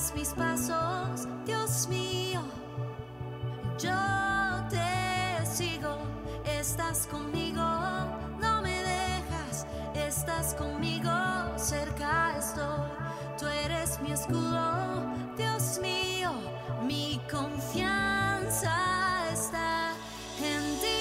cuidas mis pasos, Dios mío. Yo te sigo, estás conmigo, no me dejas, estás conmigo, cerca estoy. Tú eres mi escudo, Dios mío, mi confianza está en ti.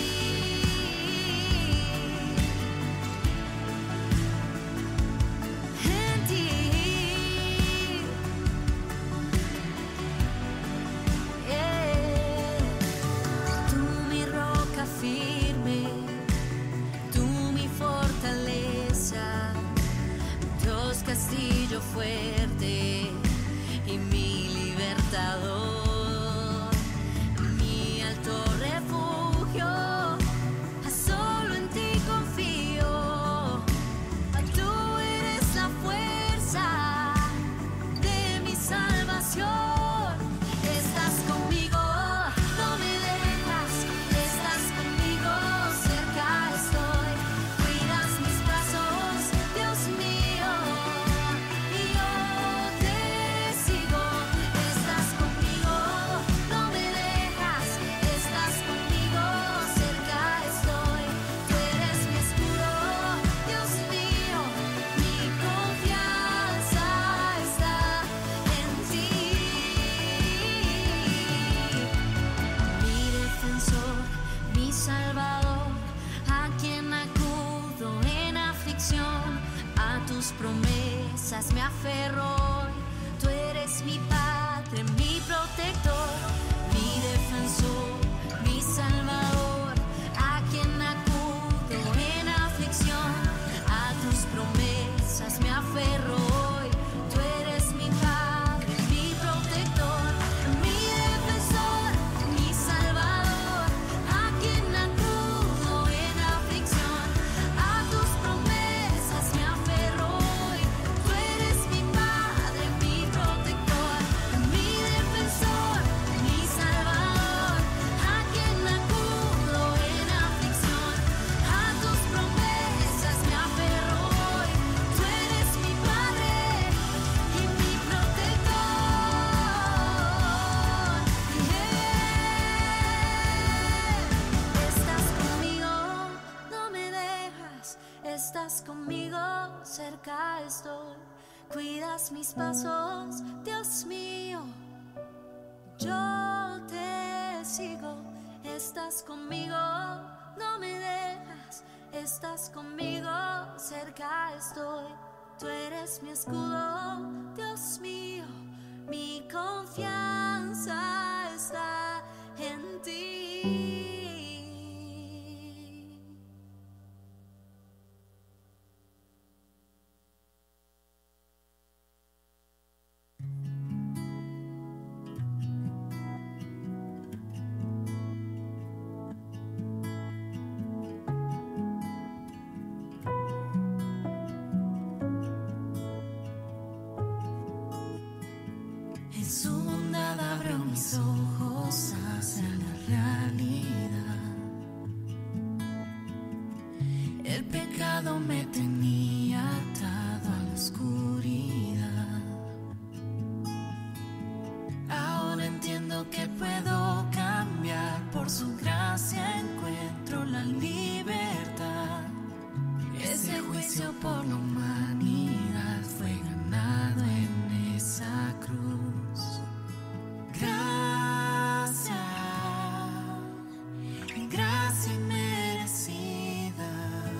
Firme, tú mi fortaleza, Dios castillo fuerte y mi libertador, mi alto refugio, solo en ti confío, tú eres la fuerza de mi salvación, estás conmigo. Promesas me aferro hoy, tú eres mi Padre, mi protector, mi defensor, mi salvador, a quien acudo en aflicción, a tus promesas me aferro hoy, tú eres mi Padre, mi protector, mi defensor, mi salvador, a quien acudo en aflicción, a tus promesas me aferro. Estás conmigo, cerca estoy, cuidas mis pasos, Dios mío. Yo te sigo, estás conmigo, no me dejas, estás conmigo, cerca estoy. Tú eres mi escudo, Dios mío, mi confianza está en ti. Mis ojos hacia la realidad. El pecado me tenía atado a la oscuridad. Ahora entiendo que puedo cambiar. Por su gracia encuentro la libertad. Ese juicio por la humanidad fue ganado en esa cruz. Gracia inmerecida,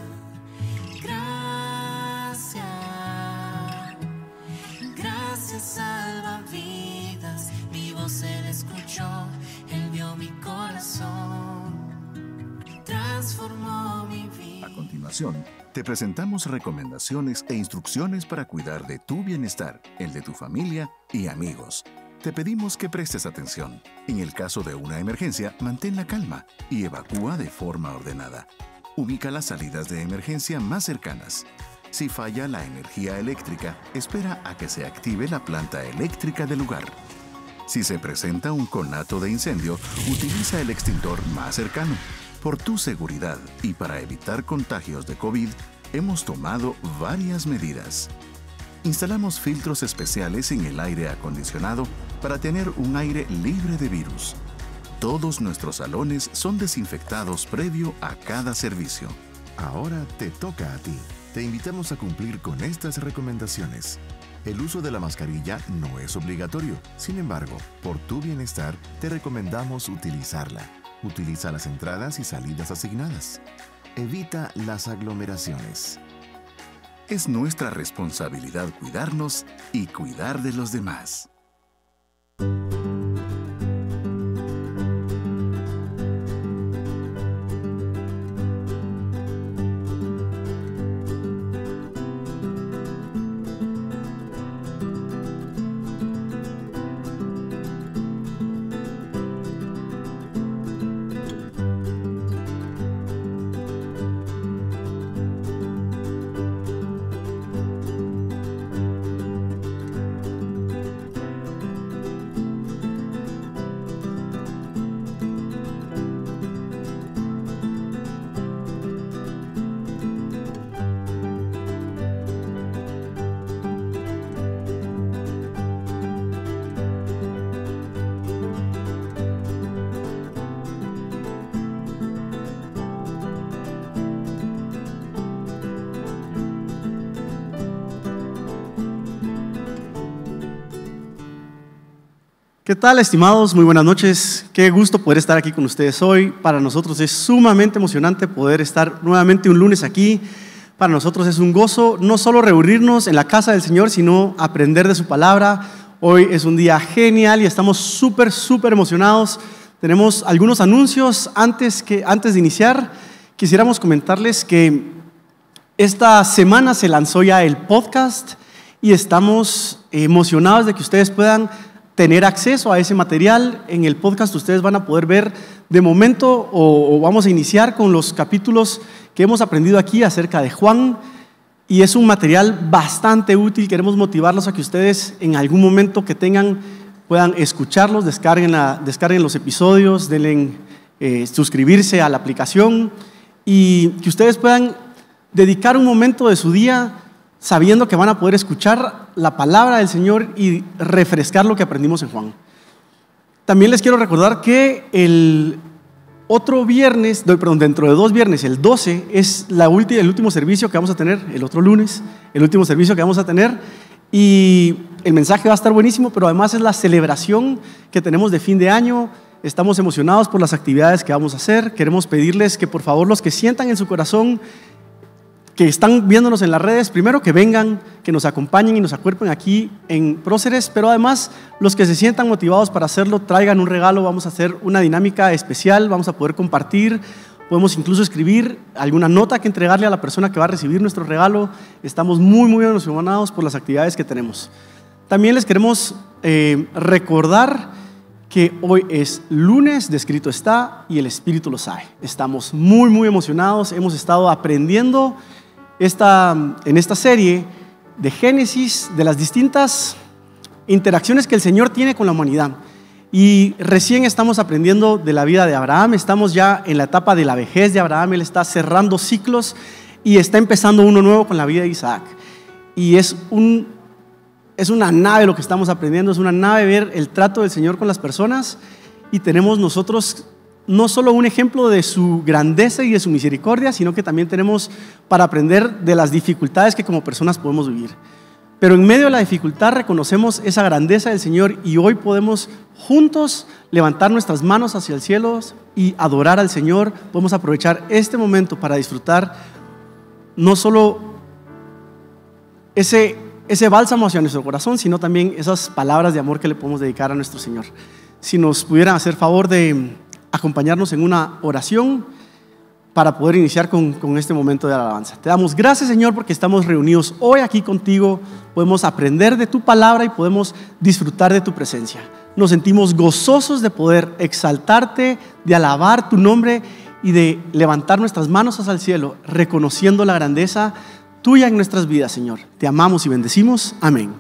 gracia salva vidas, mi voz Él escuchó, Él vio mi corazón, transformó mi vida. A continuación, te presentamos recomendaciones e instrucciones para cuidar de tu bienestar, el de tu familia y amigos. Te pedimos que prestes atención. En el caso de una emergencia, mantén la calma y evacúa de forma ordenada. Ubica las salidas de emergencia más cercanas. Si falla la energía eléctrica, espera a que se active la planta eléctrica del lugar. Si se presenta un conato de incendio, utiliza el extintor más cercano. Por tu seguridad y para evitar contagios de COVID, hemos tomado varias medidas. Instalamos filtros especiales en el aire acondicionado para tener un aire libre de virus. Todos nuestros salones son desinfectados previo a cada servicio. Ahora te toca a ti. Te invitamos a cumplir con estas recomendaciones. El uso de la mascarilla no es obligatorio. Sin embargo, por tu bienestar, te recomendamos utilizarla. Utiliza las entradas y salidas asignadas. Evita las aglomeraciones. Es nuestra responsabilidad cuidarnos y cuidar de los demás. ¿Qué tal, estimados? Muy buenas noches. Qué gusto poder estar aquí con ustedes hoy. Para nosotros es sumamente emocionante poder estar nuevamente un lunes aquí. Para nosotros es un gozo no solo reunirnos en la casa del Señor, sino aprender de su palabra. Hoy es un día genial y estamos súper emocionados. Tenemos algunos anuncios antes de iniciar. Quisiéramos comentarles que esta semana se lanzó ya el podcast y estamos emocionados de que ustedes puedan tener acceso a ese material. En el podcast ustedes van a poder ver de momento o vamos a iniciar con los capítulos que hemos aprendido aquí acerca de Juan, y es un material bastante útil. Queremos motivarlos a que ustedes en algún momento que tengan puedan escucharlos, descarguen los episodios, denle suscribirse a la aplicación y que ustedes puedan dedicar un momento de su día sabiendo que van a poder escuchar la palabra del Señor y refrescar lo que aprendimos en Juan. También les quiero recordar que dentro de 2 viernes, el 12, es el último servicio que vamos a tener, el otro lunes, el último servicio que vamos a tener, y el mensaje va a estar buenísimo, pero además es la celebración que tenemos de fin de año. Estamos emocionados por las actividades que vamos a hacer. Queremos pedirles que por favor los que sientan en su corazón que están viéndonos en las redes, primero que vengan, que nos acompañen y nos acuerpen aquí en Próceres, pero además los que se sientan motivados para hacerlo, traigan un regalo. Vamos a hacer una dinámica especial, vamos a poder compartir, podemos incluso escribir alguna nota que entregarle a la persona que va a recibir nuestro regalo. Estamos muy emocionados por las actividades que tenemos. También les queremos recordar que hoy es lunes de Escrito Está y el Espíritu lo sabe. Estamos muy emocionados, hemos estado aprendiendo en esta serie de Génesis, de las distintas interacciones que el Señor tiene con la humanidad. Y recién estamos aprendiendo de la vida de Abraham. Estamos ya en la etapa de la vejez de Abraham. Él está cerrando ciclos y está empezando uno nuevo con la vida de Isaac. Y es una nave lo que estamos aprendiendo, es una nave ver el trato del Señor con las personas. Y tenemos nosotros no solo un ejemplo de su grandeza y de su misericordia, sino que también tenemos para aprender de las dificultades que como personas podemos vivir. Pero en medio de la dificultad reconocemos esa grandeza del Señor y hoy podemos juntos levantar nuestras manos hacia el cielo y adorar al Señor. Podemos aprovechar este momento para disfrutar no solo ese bálsamo hacia nuestro corazón, sino también esas palabras de amor que le podemos dedicar a nuestro Señor. Si nos pudieran hacer favor de acompañarnos en una oración para poder iniciar con este momento de alabanza. Te damos gracias, Señor, porque estamos reunidos hoy aquí contigo. Podemos aprender de tu palabra y podemos disfrutar de tu presencia. Nos sentimos gozosos de poder exaltarte, de alabar tu nombre y de levantar nuestras manos hacia el cielo, reconociendo la grandeza tuya en nuestras vidas, Señor. Te amamos y bendecimos. Amén.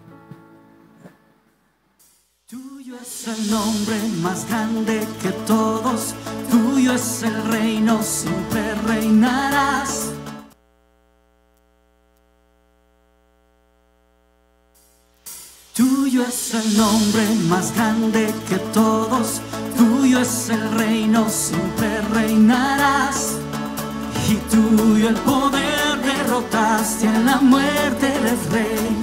El nombre más grande que todos, tuyo es el reino, siempre reinarás. es el nombre más grande que todos, tuyo es el reino, siempre reinarás. Y tuyo el poder, derrotaste a la muerte, eres rey.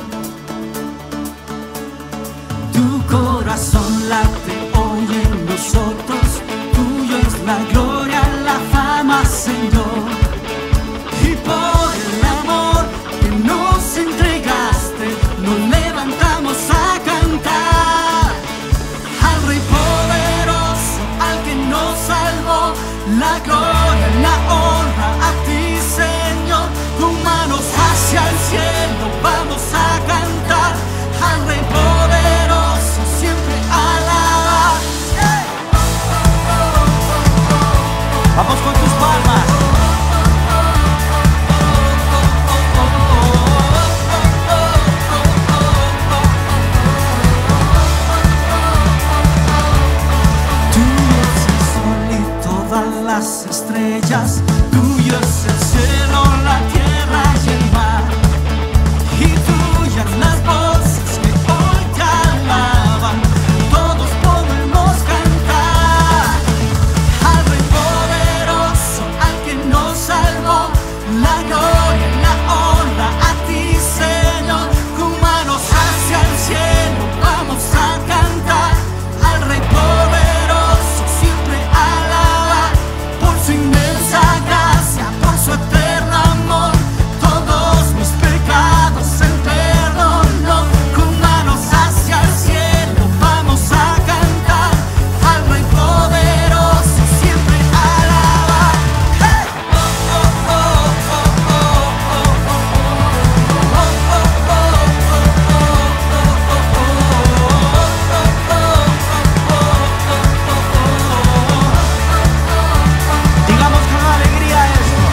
Tu corazón late hoy en nosotros, tuyo es la gloria, la fama, Señor. Y por el amor que nos entregaste, nos levantamos a cantar al Rey poderoso, al que nos salvó. La gloria, la honra a ti, Señor. Con manos hacia el cielo vamos a cantar al Rey poderoso, siempre alabar. Vamos con tus palmas. Las estrellas, tuyo es el cielo, la tierra y el mar, y tuyas las voces que hoy te alaban. Todos podemos cantar al Rey poderoso, al que nos salvó. La gloria, la honra a ti, Señor. Con manos hacia el cielo vamos a cantar al Rey poderoso, siempre alabar. Por su inmensa gracia, por su eterno amor, todos mis pecados Él perdonó. Con manos hacia el cielo vamos a cantar al Rey poderoso, siempre alabar. ¡Hey! Digamos con alegría esto.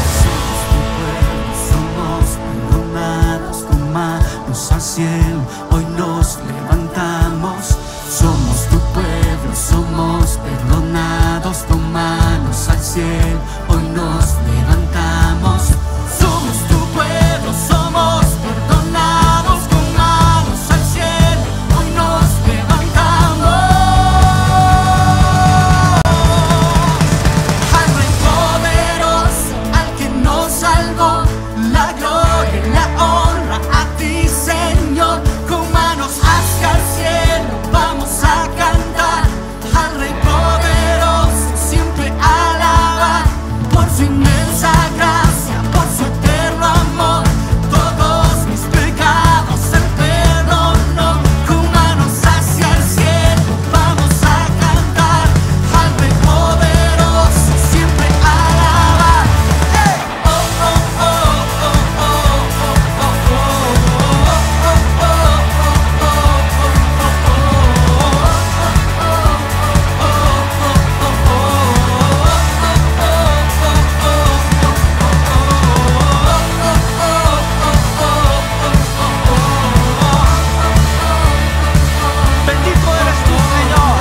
Somos tu pueblo, somos perdonados, con manos al cielo, hoy nos levantamos. Somos tu pueblo, somos perdonados, con manos al cielo, hoy nos levantamos. Somos tu pueblo, somos perdonados, con manos al cielo, hoy nos levantamos. Al Rey poderoso, al que nos salvó. La gloria y la honra a ti, Señor. Con manos hacia el cielo vamos a cantar al Rey poderoso, siempre alabar. Por su inmensa gracia, por su eterno amor, todos mis pecados Él perdonó. Con manos hacia el cielo vamos a cantar al Rey poderoso, siempre alabar. ¡Hey! Oh, oh, oh, oh, oh, oh, oh, oh, bendito eres tú, Señor.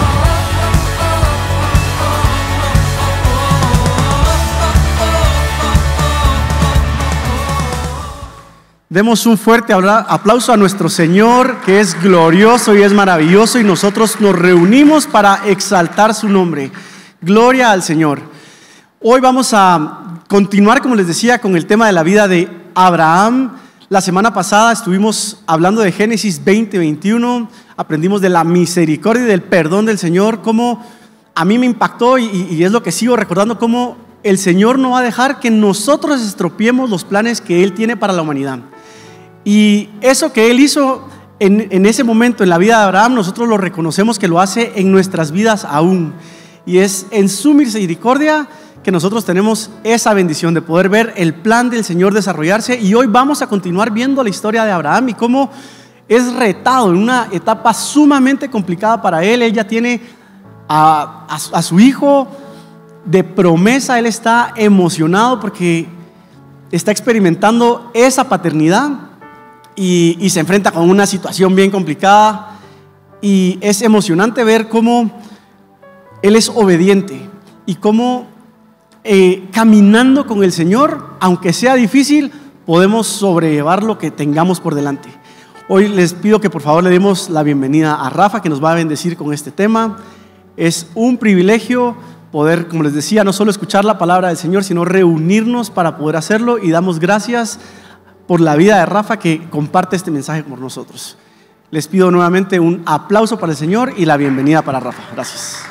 Demos un fuerte aplauso a nuestro Señor, que es glorioso y es maravilloso, y nosotros nos reunimos para exaltar su nombre. Gloria al Señor. Hoy vamos a continuar, como les decía, con el tema de la vida de Abraham. La semana pasada estuvimos hablando de Génesis 20-21, aprendimos de la misericordia y del perdón del Señor, cómo a mí me impactó y es lo que sigo recordando, cómo el Señor no va a dejar que nosotros estropeemos los planes que Él tiene para la humanidad. Y eso que Él hizo en ese momento en la vida de Abraham, nosotros lo reconocemos que lo hace en nuestras vidas aún. Y es en su misericordia que nosotros tenemos esa bendición de poder ver el plan del Señor desarrollarse. Y hoy vamos a continuar viendo la historia de Abraham y cómo es retado en una etapa sumamente complicada para él. Ella tiene a su hijo de promesa. Él está emocionado porque está experimentando esa paternidad y se enfrenta con una situación bien complicada. Y es emocionante ver cómo él es obediente y cómo caminando con el Señor, aunque sea difícil, podemos sobrellevar lo que tengamos por delante. Hoy les pido que por favor le demos la bienvenida a Rafa, que nos va a bendecir con este tema. Es un privilegio poder, como les decía, no solo escuchar la palabra del Señor, sino reunirnos para poder hacerlo, y damos gracias por la vida de Rafa que comparte este mensaje con nosotros. Les pido nuevamente un aplauso para el Señor y la bienvenida para Rafa. Gracias.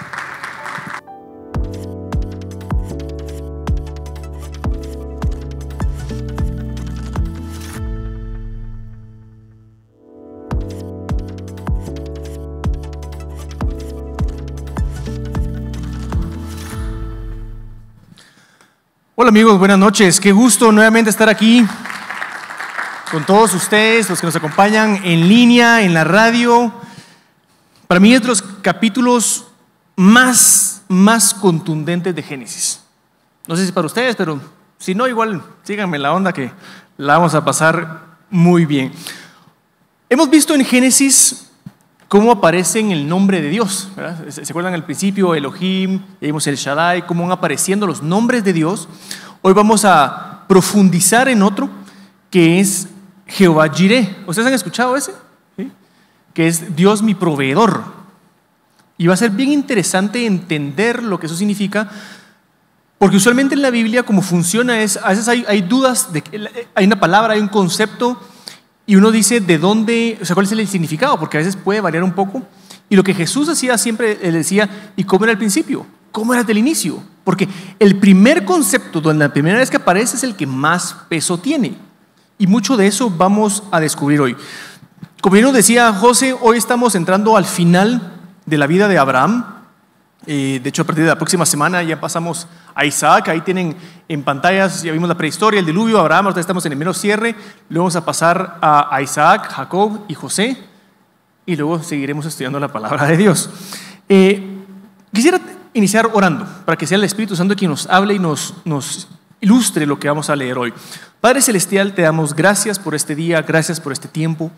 Hola amigos, buenas noches. Qué gusto nuevamente estar aquí con todos ustedes, los que nos acompañan en línea, en la radio. Para mí es de los capítulos más contundentes de Génesis. No sé si para ustedes, pero si no, igual síganme la onda que la vamos a pasar muy bien. Hemos visto en Génesis cómo aparece en el nombre de Dios, ¿verdad? ¿Se acuerdan al principio? Elohim, vimos el Shaddai, cómo van apareciendo los nombres de Dios. Hoy vamos a profundizar en otro que es Jehová Jireh. ¿Ustedes han escuchado ese? ¿Sí? Que es Dios mi proveedor. Y va a ser bien interesante entender lo que eso significa, porque usualmente en la Biblia como funciona es, a veces hay dudas, hay una palabra, hay un concepto, y uno dice de dónde, o sea, cuál es el significado, porque a veces puede variar un poco. Y lo que Jesús hacía siempre, él decía, ¿y cómo era al principio? ¿Cómo era del inicio? Porque el primer concepto, donde la primera vez que aparece, es el que más peso tiene. Y mucho de eso vamos a descubrir hoy. Como bien nos decía José, hoy estamos entrando al final de la vida de Abraham. De hecho, a partir de la próxima semana ya pasamos a Isaac. Ahí tienen en pantallas, ya vimos la prehistoria, el diluvio, Abraham. Ahora estamos en el mero cierre. Luego vamos a pasar a Isaac, Jacob y José. Y luego seguiremos estudiando la palabra de Dios. Quisiera iniciar orando para que sea el Espíritu Santo quien nos hable y nos ilustre lo que vamos a leer hoy. Padre Celestial, te damos gracias por este día, gracias por este tiempo.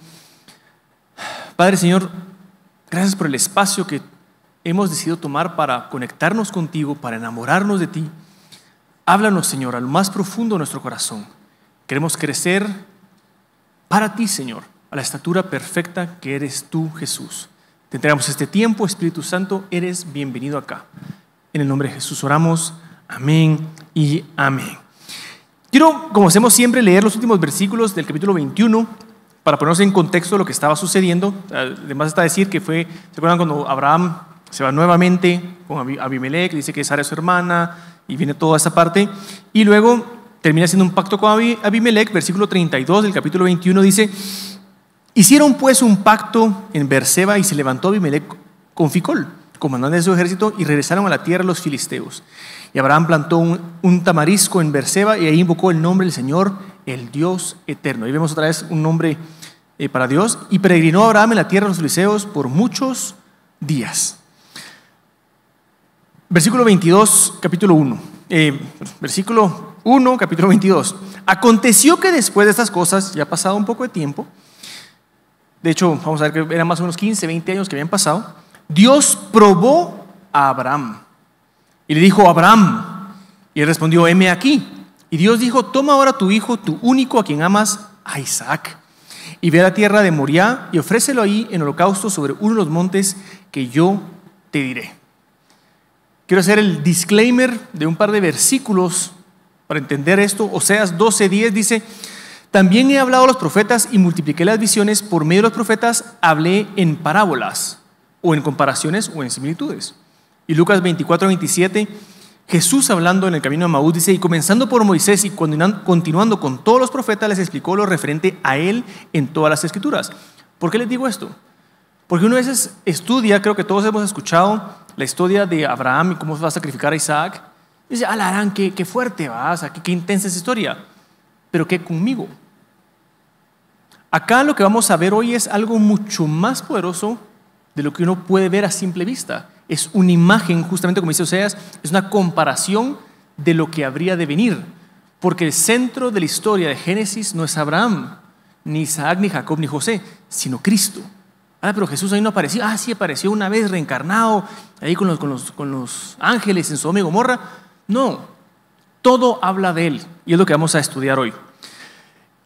Padre Señor, gracias por el espacio que hemos decidido tomar para conectarnos contigo, para enamorarnos de ti. Háblanos, Señor, a lo más profundo de nuestro corazón. Queremos crecer para ti, Señor, a la estatura perfecta que eres tú, Jesús. Te entregamos este tiempo, Espíritu Santo, eres bienvenido acá. En el nombre de Jesús oramos, amén y amén. Quiero, como hacemos siempre, leer los últimos versículos del capítulo 21 para ponernos en contexto de lo que estaba sucediendo. Además está decir que fue, ¿se acuerdan cuando Abraham se va nuevamente con Abimelech? Dice que Sara es su hermana y viene toda esa parte. Y luego termina haciendo un pacto con Abimelech. Versículo 32 del capítulo 21 dice: hicieron pues un pacto en Beerseba y se levantó Abimelech con Ficol, comandante de su ejército, y regresaron a la tierra los filisteos. Y Abraham plantó un tamarisco en Beerseba y ahí invocó el nombre del Señor, el Dios eterno. Ahí vemos otra vez un nombre para Dios. Y peregrinó Abraham en la tierra de los filisteos por muchos días. Versículo 22, capítulo 1. Versículo 1, capítulo 22. Aconteció que después de estas cosas, ya ha pasado un poco de tiempo, de hecho, vamos a ver que eran más o menos 15, 20 años que habían pasado, Dios probó a Abraham y le dijo: Abraham. Y él respondió: heme aquí. Y Dios dijo: toma ahora tu hijo, tu único, a quien amas, a Isaac, y ve a la tierra de Moriah y ofrécelo ahí en holocausto sobre uno de los montes que yo te diré. Quiero hacer el disclaimer de un par de versículos para entender esto. Oseas 12:10 dice: también he hablado a los profetas y multipliqué las visiones, por medio de los profetas hablé en parábolas, o en comparaciones, o en similitudes. Y Lucas 24:27, Jesús hablando en el camino de Maús dice: y comenzando por Moisés y continuando con todos los profetas, les explicó lo referente a él en todas las escrituras. ¿Por qué les digo esto? Porque uno a veces estudia, creo que todos hemos escuchado la historia de Abraham y cómo va a sacrificar a Isaac. Y dice: alarán, qué fuerte va, o sea, qué intensa esa historia. Pero ¿qué conmigo? Acá lo que vamos a ver hoy es algo mucho más poderoso de lo que uno puede ver a simple vista. Es una imagen, justamente como dice Oseas, es una comparación de lo que habría de venir. Porque el centro de la historia de Génesis no es Abraham, ni Isaac, ni Jacob, ni José, sino Cristo. Pero Jesús ahí no apareció. Sí, apareció una vez reencarnado, ahí con los ángeles en Sodoma y Gomorra. No, todo habla de él, y es lo que vamos a estudiar hoy.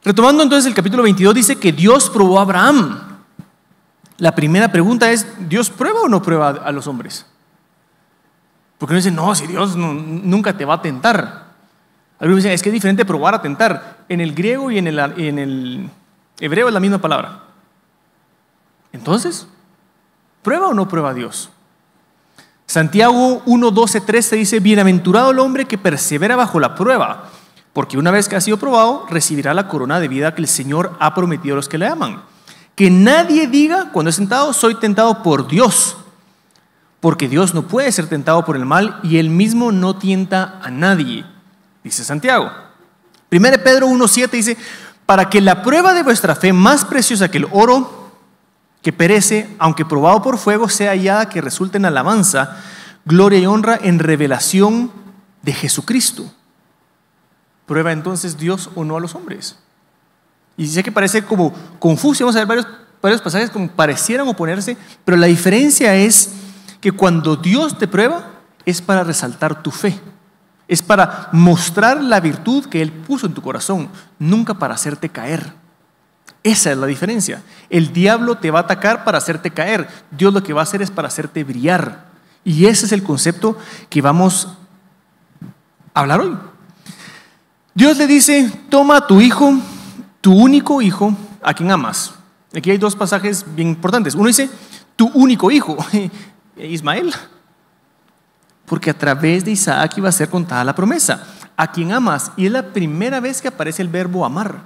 Retomando entonces el capítulo 22, dice que Dios probó a Abraham. La primera pregunta es, ¿Dios prueba o no prueba a los hombres? Porque uno dice, no, si Dios nunca te va a tentar. Algunos dicen, es que es diferente probar a tentar. En el griego y en el hebreo es la misma palabra. Entonces, ¿prueba o no prueba a Dios? Santiago 1, 12, 13 dice, bienaventurado el hombre que persevera bajo la prueba, porque una vez que ha sido probado, recibirá la corona de vida que el Señor ha prometido a los que le aman. Que nadie diga cuando es tentado, soy tentado por Dios, porque Dios no puede ser tentado por el mal y Él mismo no tienta a nadie, dice Santiago. 1 Pedro 1, 7 dice, para que la prueba de vuestra fe, más preciosa que el oro que perece, aunque probado por fuego, sea hallada que resulte en alabanza, gloria y honra en revelación de Jesucristo. ¿Prueba entonces Dios o no a los hombres? Y sé que parece como confuso, vamos a ver varios pasajes como parecieran oponerse, pero la diferencia es que cuando Dios te prueba es para resaltar tu fe, es para mostrar la virtud que Él puso en tu corazón, nunca para hacerte caer. Esa es la diferencia. El diablo te va a atacar para hacerte caer, Dios lo que va a hacer es para hacerte brillar. Y ese es el concepto que vamos a hablar hoy. Dios le dice, toma a tu hijo, tu único hijo, a quien amas. Aquí hay dos pasajes bien importantes. Uno dice, tu único hijo, Ismael, porque a través de Isaac iba a ser contada la promesa, a quien amas. Y es la primera vez que aparece el verbo amar.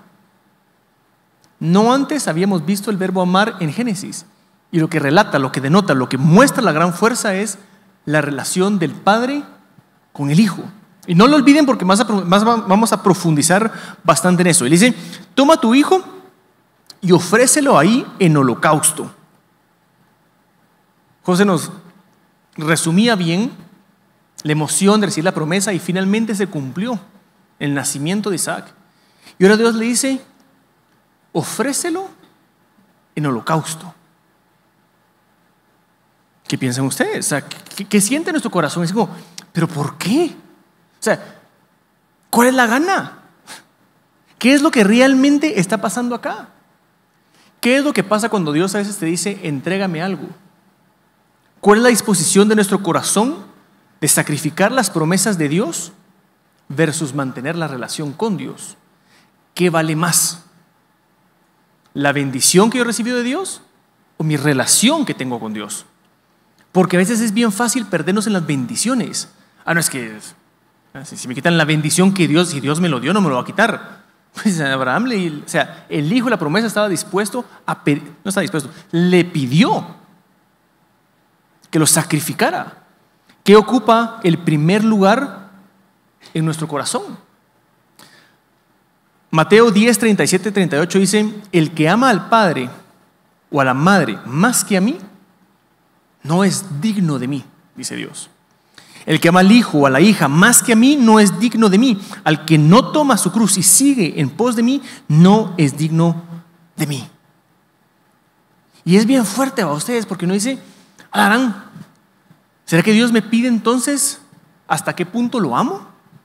No antes habíamos visto el verbo amar en Génesis. Y lo que relata, lo que denota, lo que muestra la gran fuerza es la relación del padre con el hijo. Y no lo olviden porque más vamos a profundizar bastante en eso. Él dice, toma a tu hijo y ofrécelo ahí en holocausto. José nos resumía bien la emoción de recibir la promesa y finalmente se cumplió el nacimiento de Isaac. Y ahora Dios le dice, ofrécelo en holocausto. ¿Qué piensan ustedes? O sea, ¿qué siente nuestro corazón? Es como, ¿pero por qué? O sea, ¿cuál es la gana? ¿Qué es lo que realmente está pasando acá? ¿Qué es lo que pasa cuando Dios a veces te dice, entrégame algo? ¿Cuál es la disposición de nuestro corazón de sacrificar las promesas de Dios versus mantener la relación con Dios? ¿Qué vale más? ¿La bendición que yo he recibido de Dios o mi relación que tengo con Dios? Porque a veces es bien fácil perdernos en las bendiciones. No, es que si me quitan la bendición que Dios, si Dios me lo dio, no me lo va a quitar. Pues Abraham, el hijo de la promesa estaba dispuesto no estaba dispuesto, le pidió que lo sacrificara. ¿Qué ocupa el primer lugar en nuestro corazón? Mateo 10, 37, 38 dice, el que ama al padre o a la madre más que a mí, no es digno de mí, dice Dios. El que ama al hijo o a la hija más que a mí no es digno de mí. Al que no toma su cruz y sigue en pos de mí, no es digno de mí. Y es bien fuerte a ustedes porque uno dice, Alarán, ¿será que Dios me pide entonces hasta qué punto lo amo?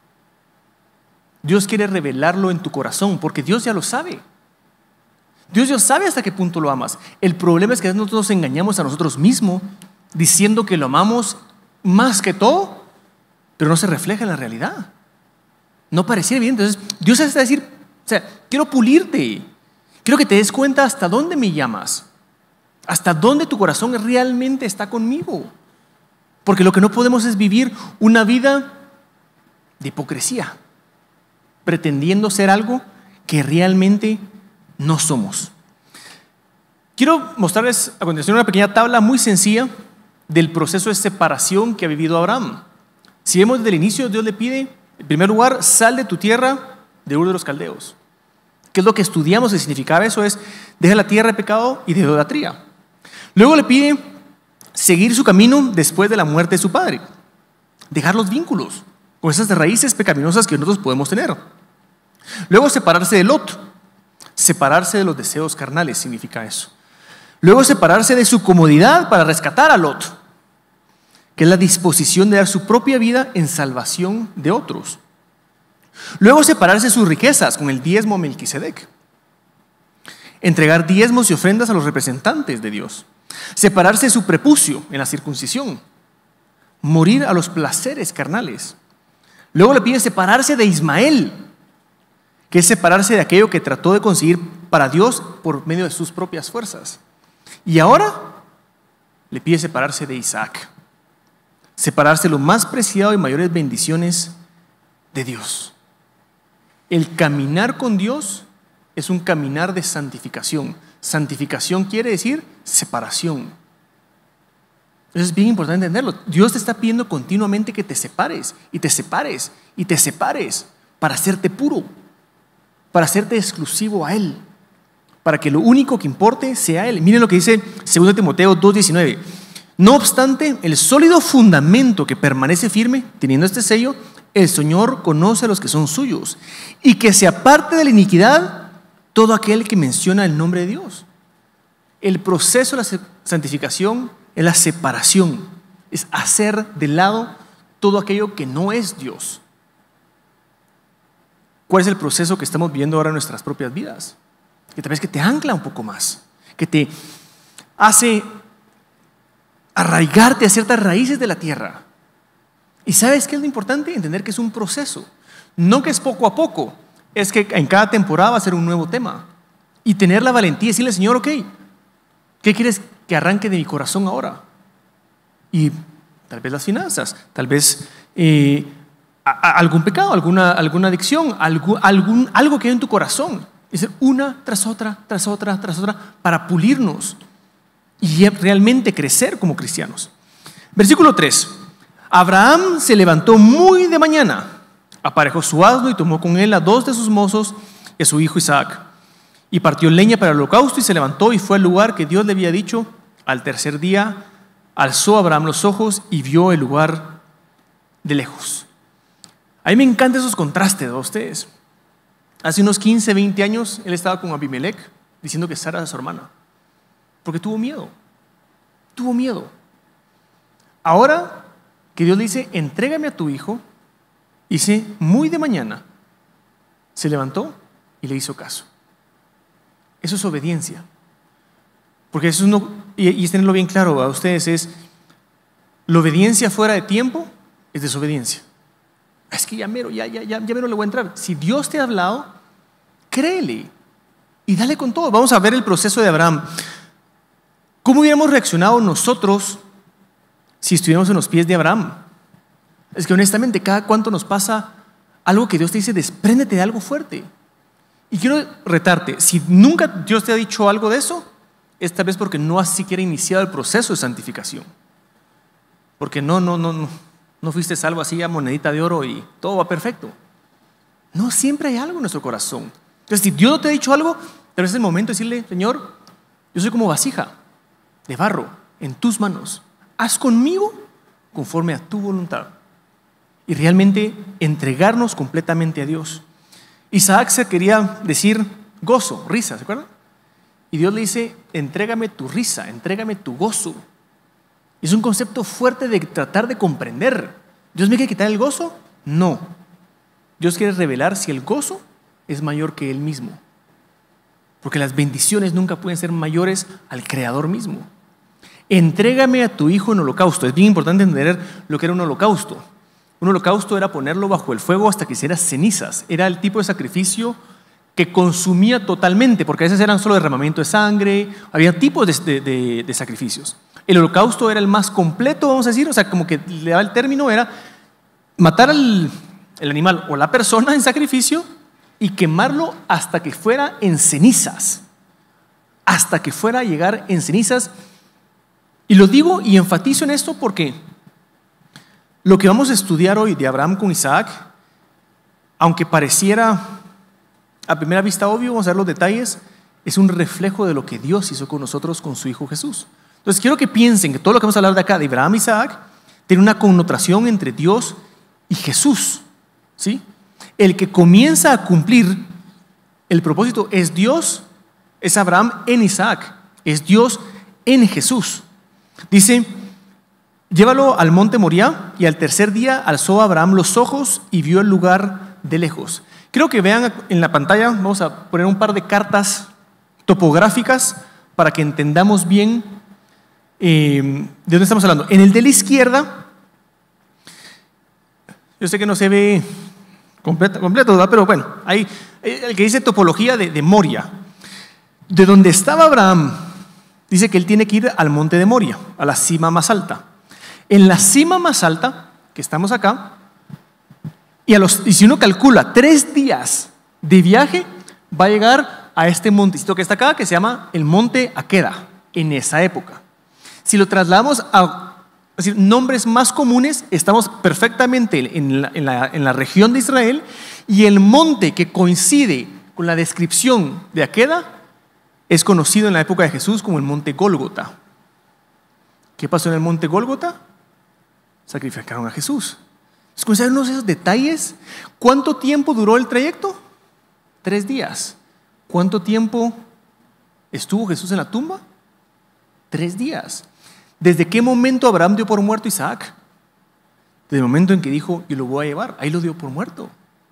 Dios quiere revelarlo en tu corazón porque Dios ya lo sabe. Dios ya sabe hasta qué punto lo amas. El problema es que nosotros nos engañamos a nosotros mismos diciendo que lo amamos más que todo, pero no se refleja en la realidad. No pareciera bien. Entonces Dios está decir, quiero pulirte, quiero que te des cuenta hasta dónde me llamas, hasta dónde tu corazón realmente está conmigo. Porque lo que no podemos es vivir una vida de hipocresía, pretendiendo ser algo que realmente no somos. Quiero mostrarles a continuación una pequeña tabla muy sencilla del proceso de separación que ha vivido Abraham. Si vemos desde el inicio, Dios le pide, en primer lugar, sal de tu tierra, de Ur de los Caldeos. ¿Qué es lo que estudiamos? ¿Qué significaba eso? Es, deja la tierra de pecado y de idolatría. Luego le pide seguir su camino después de la muerte de su padre, dejar los vínculos con esas raíces pecaminosas que nosotros podemos tener. Luego separarse de Lot, separarse de los deseos carnales significa eso. Luego separarse de su comodidad para rescatar a Lot, que es la disposición de dar su propia vida en salvación de otros. Luego separarse de sus riquezas con el diezmo a Melquisedec. entregar diezmos y ofrendas a los representantes de Dios, separarse de su prepucio en la circuncisión, morir a los placeres carnales. Luego le pide separarse de Ismael, que es separarse de aquello que trató de conseguir para Dios por medio de sus propias fuerzas. Y ahora le pide separarse de Isaac, separarse de lo más preciado y mayores bendiciones de Dios. El caminar con Dios es un caminar de santificación. Santificación quiere decir separación. Eso es bien importante entenderlo. Dios te está pidiendo continuamente que te separes y te separes y te separes para hacerte puro, para hacerte exclusivo a Él, para que lo único que importe sea Él. Miren lo que dice 2 Timoteo 2:19. No obstante, el sólido fundamento que permanece firme, teniendo este sello, el Señor conoce a los que son suyos, y que se aparte de la iniquidad todo aquel que menciona el nombre de Dios. El proceso de la santificación es la separación, es hacer de lado todo aquello que no es Dios. ¿Cuál es el proceso que estamos viviendo ahora en nuestras propias vidas? Que tal vez que te ancla un poco más, que te hace arraigarte a ciertas raíces de la tierra. ¿Y sabes qué es lo importante? Entender que es un proceso, no que es poco a poco, es que en cada temporada va a ser un nuevo tema. Y tener la valentía y decirle, Señor, ok, ¿qué quieres que arranque de mi corazón ahora? Y tal vez las finanzas, tal vez algún pecado, alguna adicción, algo que hay en tu corazón. Es decir, una tras otra, para pulirnos y realmente crecer como cristianos. Versículo 3. Abraham se levantó muy de mañana, aparejó su asno y tomó con él a 2 de sus mozos y a su hijo Isaac. Y partió leña para el holocausto y se levantó y fue al lugar que Dios le había dicho. Al tercer día alzó Abraham los ojos y vio el lugar de lejos. A mí me encantan esos contrastes de ustedes. Hace unos 15, 20 años él estaba con Abimelech diciendo que Sara era su hermana, porque tuvo miedo. Ahora que Dios le dice, entrégame a tu hijo, dice, muy de mañana se levantó y le hizo caso. Eso es obediencia. Porque eso no, y tenerlo bien claro a ustedes, es la obediencia fuera de tiempo es desobediencia. Es que ya mero le voy a entrar. Si Dios te ha hablado, créele y dale con todo. Vamos a ver el proceso de Abraham. ¿Cómo hubiéramos reaccionado nosotros si estuviéramos en los pies de Abraham? Es que honestamente, cada cuánto nos pasa algo que Dios te dice, despréndete de algo fuerte. Y quiero retarte, si nunca Dios te ha dicho algo de eso, es tal vez porque no has siquiera iniciado el proceso de santificación. Porque no fuiste salvo así a monedita de oro y todo va perfecto. No, siempre hay algo en nuestro corazón. Entonces, si Dios no te ha dicho algo, tal vez es el momento de decirle, Señor, yo soy como vasija de barro en tus manos. Haz conmigo conforme a tu voluntad. Y realmente entregarnos completamente a Dios. Isaac se quería decir gozo, risa, ¿se acuerdan? Y Dios le dice, entrégame tu risa, entrégame tu gozo. Es un concepto fuerte de tratar de comprender. ¿Dios me quiere quitar el gozo? No. Dios quiere revelar si el gozo es mayor que Él mismo. Porque las bendiciones nunca pueden ser mayores al Creador mismo. Entrégame a tu hijo en holocausto. Es bien importante entender lo que era un holocausto. Un holocausto era ponerlo bajo el fuego hasta que hiciera cenizas. Era el tipo de sacrificio que consumía totalmente, porque a veces eran solo derramamiento de sangre, había tipos de sacrificios. El holocausto era el más completo, vamos a decir, o sea, como que le daba el término, era matar el animal o la persona en sacrificio y quemarlo hasta que fuera en cenizas, hasta que fuera a llegar en cenizas. Y lo digo y enfatizo en esto porque lo que vamos a estudiar hoy de Abraham con Isaac, aunque pareciera a primera vista obvio, vamos a ver los detalles, es un reflejo de lo que Dios hizo con nosotros con su Hijo Jesús. Entonces quiero que piensen que todo lo que vamos a hablar de acá, de Abraham y Isaac, tiene una connotación entre Dios y Jesús, ¿sí? El que comienza a cumplir el propósito es Dios, es Abraham en Isaac, es Dios en Jesús. Dice, llévalo al monte Moriah y al tercer día alzó Abraham los ojos y vio el lugar de lejos. Creo que vean en la pantalla, vamos a poner un par de cartas topográficas para que entendamos bien de dónde estamos hablando. En el de la izquierda, yo sé que no se ve completo, ¿verdad? Pero bueno, hay el que dice topología de Moria. De donde estaba Abraham, dice que él tiene que ir al monte de Moria, a la cima más alta. En la cima más alta, que estamos acá, y si uno calcula 3 días de viaje, va a llegar a este montecito que está acá, que se llama el monte Aqueda, en esa época. Si lo trasladamos a nombres más comunes, estamos perfectamente en la región de Israel, y el monte que coincide con la descripción de Aqueda es conocido en la época de Jesús como el monte Gólgota. ¿Qué pasó en el monte Gólgota? Sacrificaron a Jesús. ¿Escucharon esos detalles? ¿Cuánto tiempo duró el trayecto? 3 días. ¿Cuánto tiempo estuvo Jesús en la tumba? 3 días. ¿Desde qué momento Abraham dio por muerto a Isaac? Desde el momento en que dijo, yo lo voy a llevar. Ahí lo dio por muerto.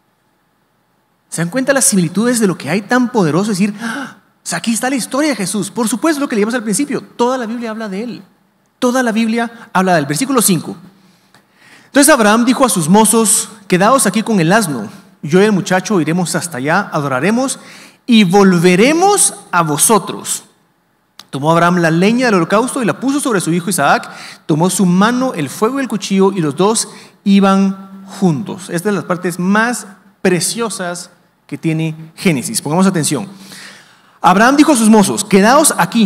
¿Se dan cuenta las similitudes de lo que hay tan poderoso? Es decir, aquí está la historia de Jesús. Por supuesto, lo que leíamos al principio. Toda la Biblia habla de él. Toda la Biblia habla de él. Versículo 5. Entonces Abraham dijo a sus mozos, quedaos aquí con el asno. Yo y el muchacho iremos hasta allá, adoraremos y volveremos a vosotros. Tomó Abraham la leña del holocausto y la puso sobre su hijo Isaac. Tomó su mano, el fuego y el cuchillo, y los dos iban juntos. Esta es de las partes más preciosas que tiene Génesis. Pongamos atención. Abraham dijo a sus mozos, quedaos aquí.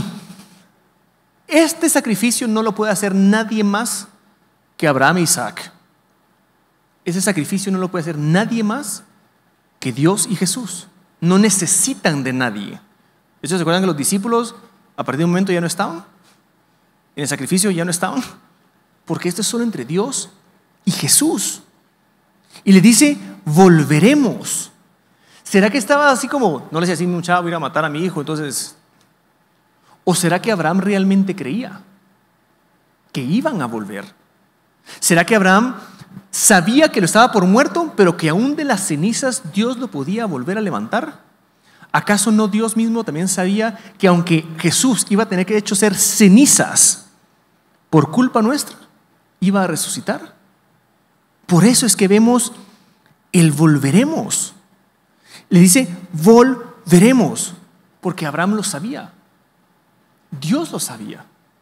Este sacrificio no lo puede hacer nadie más que Abraham e Isaac. Ese sacrificio no lo puede hacer nadie más que Dios y Jesús. No necesitan de nadie. ¿Se acuerdan que los discípulos a partir de un momento ya no estaban? En el sacrificio ya no estaban. Porque esto es solo entre Dios y Jesús. Y le dice, volveremos. ¿Será que estaba así como, no le decía así, un chavo, voy a ir a matar a mi hijo, entonces? ¿O será que Abraham realmente creía que iban a volver? ¿Será que Abraham sabía que lo estaba por muerto, pero que aún de las cenizas Dios lo podía volver a levantar? ¿Acaso no Dios mismo también sabía que aunque Jesús iba a tener que ser cenizas por culpa nuestra, iba a resucitar? Por eso es que vemos el volveremos. Le dice volveremos, porque Abraham lo sabía. Dios lo sabía.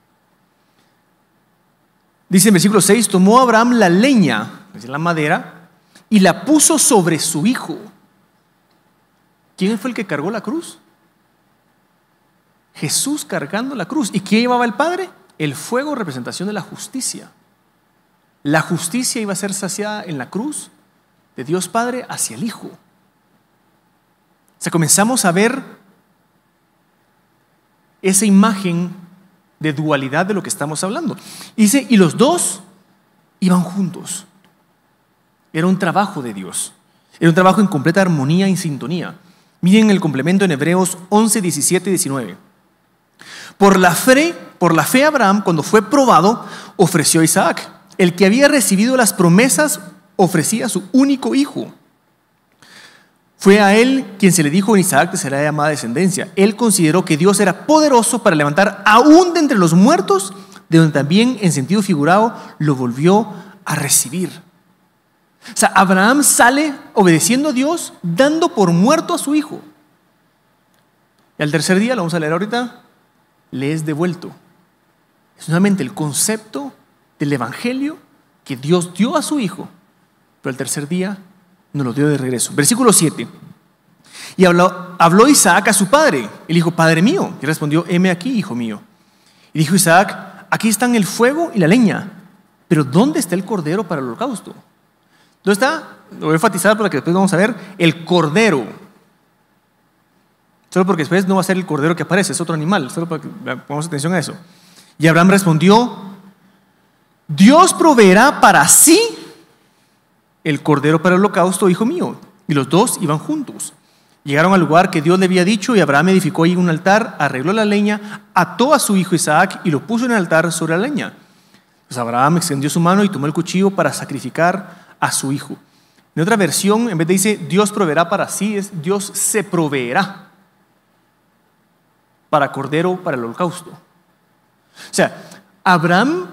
Dice en versículo 6, tomó Abraham la leña, es decir, la madera, y la puso sobre su hijo. ¿Quién fue el que cargó la cruz? Jesús cargando la cruz. ¿Y quién llevaba el Padre? El fuego, representación de la justicia. La justicia iba a ser saciada en la cruz de Dios Padre hacia el Hijo. O sea, comenzamos a ver esa imagen de dualidad de lo que estamos hablando. Dice, y los dos iban juntos. Era un trabajo de Dios. Era un trabajo en completa armonía y sintonía. Miren el complemento en Hebreos 11, 17 y 19. Por la fe Abraham, cuando fue probado, ofreció a Isaac. El que había recibido las promesas ofrecía a su único hijo. Fue a él quien se le dijo, en Isaac te será llamada descendencia. Él consideró que Dios era poderoso para levantar aún de entre los muertos, de donde también en sentido figurado lo volvió a recibir. O sea, Abraham sale obedeciendo a Dios, dando por muerto a su hijo. Y al tercer día, lo vamos a leer ahorita, le es devuelto. Es nuevamente el concepto del evangelio que Dios dio a su hijo, pero al tercer día nos lo dio de regreso. Versículo 7. Y habló Isaac a su padre. Él dijo, Padre mío. Y respondió, heme aquí, hijo mío. Y dijo Isaac, aquí están el fuego y la leña, pero ¿dónde está el cordero para el holocausto? ¿Dónde está? Lo voy a enfatizar para que después vamos a ver el cordero. Solo porque después no va a ser el cordero que aparece, es otro animal. Solo para que pongamos atención a eso. Y Abraham respondió, Dios proveerá para sí el cordero para el holocausto, hijo mío. Y los dos iban juntos. Llegaron al lugar que Dios le había dicho y Abraham edificó ahí un altar, arregló la leña, ató a su hijo Isaac y lo puso en el altar sobre la leña. Pues Abraham extendió su mano y tomó el cuchillo para sacrificar a su hijo. En otra versión, en vez de dice Dios proveerá para sí, es Dios se proveerá. para cordero para el holocausto. O sea, Abraham,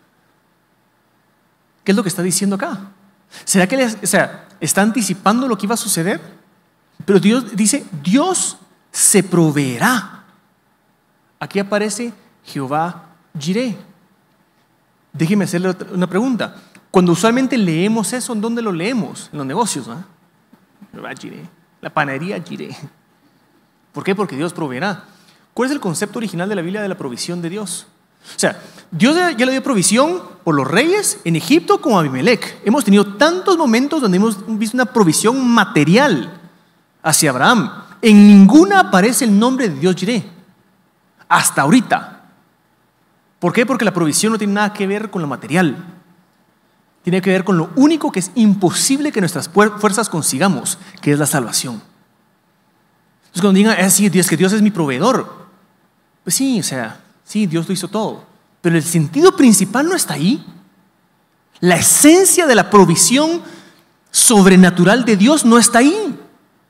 ¿qué es lo que está diciendo acá? ¿Será que está anticipando lo que iba a suceder? Pero Dios dice, Dios se proveerá. Aquí aparece Jehová Jireh. Déjeme hacerle una pregunta. Cuando usualmente leemos eso, ¿en dónde lo leemos? En los negocios, ¿no? Jehová Jireh, la panadería Jireh. ¿Por qué? Porque Dios proveerá. ¿Cuál es el concepto original de la Biblia de la provisión de Dios? O sea, Dios ya le dio provisión por los reyes en Egipto como a Abimelech. Hemos tenido tantos momentos donde hemos visto una provisión material hacia Abraham. En ninguna aparece el nombre de Dios Jireh. Hasta ahorita. ¿Por qué? Porque la provisión no tiene nada que ver con lo material. Tiene que ver con lo único que es imposible que nuestras fuerzas consigamos, que es la salvación. Entonces cuando digan, sí, Dios, que Dios es mi proveedor. Pues sí, sí, Dios lo hizo todo. Pero el sentido principal no está ahí. La esencia de la provisión sobrenatural de Dios no está ahí.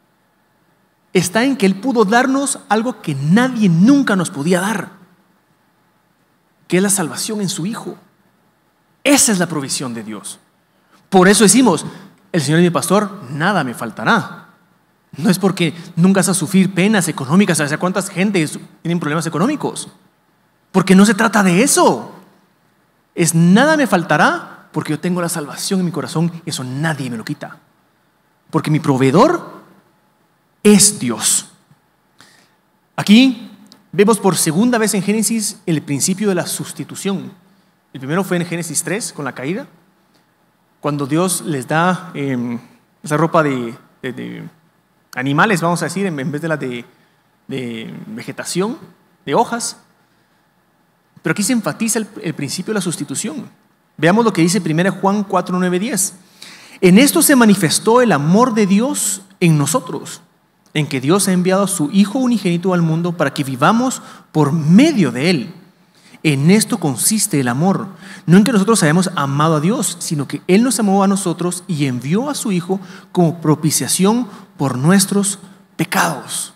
Está en que Él pudo darnos algo que nadie nunca nos podía dar, que es la salvación en su Hijo. Esa es la provisión de Dios. Por eso decimos, el Señor es mi pastor, nada me faltará. No es porque nunca vas a sufrir penas económicas. ¿Sabes cuántas gente tienen problemas económicos? Porque no se trata de eso. Es nada me faltará porque yo tengo la salvación en mi corazón. Eso nadie me lo quita. Porque mi proveedor es Dios. Aquí vemos por segunda vez en Génesis el principio de la sustitución. El primero fue en Génesis 3 con la caída, cuando Dios les da esa ropa de animales, vamos a decir, en vez de la de vegetación, de hojas. Pero aquí se enfatiza el principio de la sustitución. Veamos lo que dice 1 Juan 4, 9, 10. En esto se manifestó el amor de Dios en nosotros, en que Dios ha enviado a su Hijo unigénito al mundo para que vivamos por medio de Él. En esto consiste el amor, no en que nosotros hayamos amado a Dios, sino que Él nos amó a nosotros y envió a su Hijo como propiciación por nuestros pecados.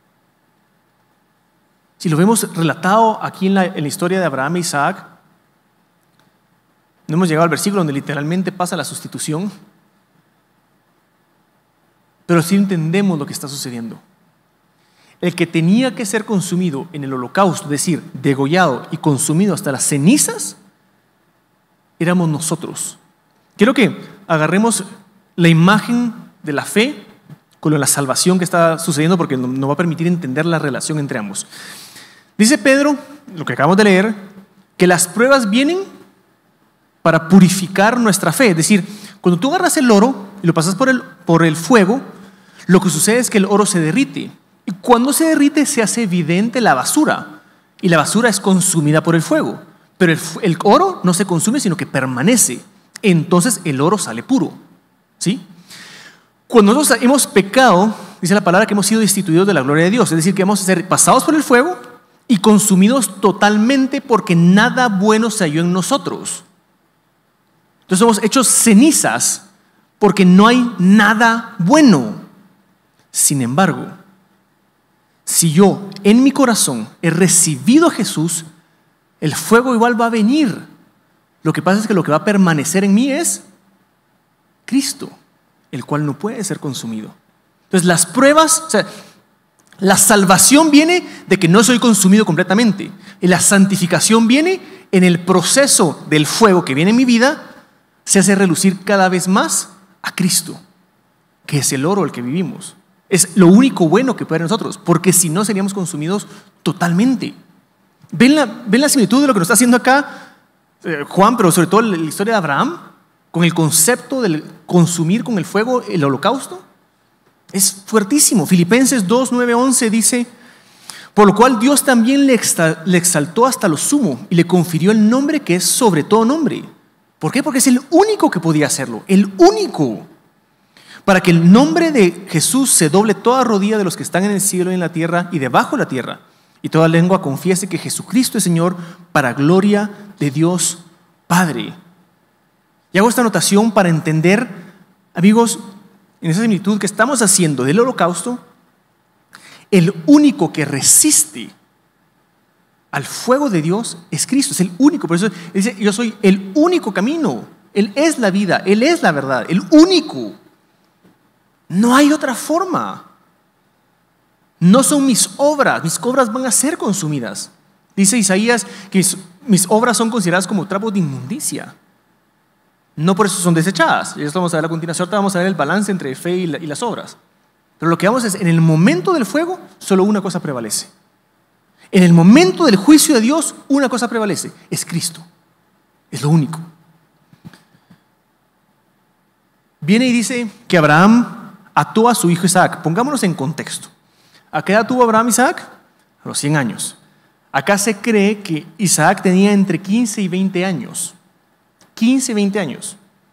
Si lo vemos relatado aquí en la historia de Abraham e Isaac, no hemos llegado al versículo donde literalmente pasa la sustitución, pero sí entendemos lo que está sucediendo. El que tenía que ser consumido en el holocausto, es decir, degollado y consumido hasta las cenizas, éramos nosotros. Quiero que agarremos la imagen de la fe con la salvación que está sucediendo, porque nos va a permitir entender la relación entre ambos. Dice Pedro, lo que acabamos de leer, que las pruebas vienen para purificar nuestra fe. Es decir, cuando tú agarras el oro y lo pasas por el fuego, lo que sucede es que el oro se derrite. Y cuando se derrite se hace evidente la basura. Y la basura es consumida por el fuego. Pero el oro no se consume, sino que permanece. Entonces el oro sale puro. ¿Sí? Cuando nosotros hemos pecado, dice la palabra que hemos sido destituidos de la gloria de Dios. Es decir, que vamos a ser pasados por el fuego y consumidos totalmente porque nada bueno se halló en nosotros. Entonces somos hechos cenizas porque no hay nada bueno. Sin embargo, si yo en mi corazón he recibido a Jesús, el fuego igual va a venir. Lo que pasa es que lo que va a permanecer en mí es Cristo, el cual no puede ser consumido. Entonces las pruebas, la salvación viene de que no soy consumido completamente. Y la santificación viene en el proceso del fuego que viene en mi vida, se hace relucir cada vez más a Cristo, que es el oro el que vivimos. Es lo único bueno que puede haber en nosotros, porque si no seríamos consumidos totalmente. ¿Ven la similitud de lo que nos está haciendo acá Juan, pero sobre todo la historia de Abraham, con el concepto del consumir con el fuego el holocausto? Es fuertísimo. Filipenses 2, 9, 11 dice: por lo cual Dios también le exaltó hasta lo sumo y le confirió el nombre que es sobre todo nombre. ¿Por qué? Porque es el único que podía hacerlo, el único. Para que el nombre de Jesús se doble toda rodilla de los que están en el cielo y en la tierra y debajo de la tierra, y toda lengua confiese que Jesucristo es Señor, para gloria de Dios Padre. Y hago esta anotación para entender, amigos, en esa similitud que estamos haciendo del holocausto, el único que resiste al fuego de Dios es Cristo, es el único. Por eso dice, yo soy el único camino. Él es la vida, Él es la verdad, el único. No hay otra forma. No son mis obras van a ser consumidas. Dice Isaías que mis obras son consideradas como trapos de inmundicia. No por eso son desechadas. Y esto vamos a ver a continuación. Ahorita vamos a ver el balance entre fe y las obras. Pero lo que vamos es, en el momento del fuego, solo una cosa prevalece. En el momento del juicio de Dios, una cosa prevalece. Es Cristo. Es lo único. Viene y dice que Abraham ató a su hijo Isaac. Pongámonos en contexto. ¿A qué edad tuvo Abraham Isaac? A los 100 años. Acá se cree que Isaac tenía entre 15 y 20 años. 15 y 20 años.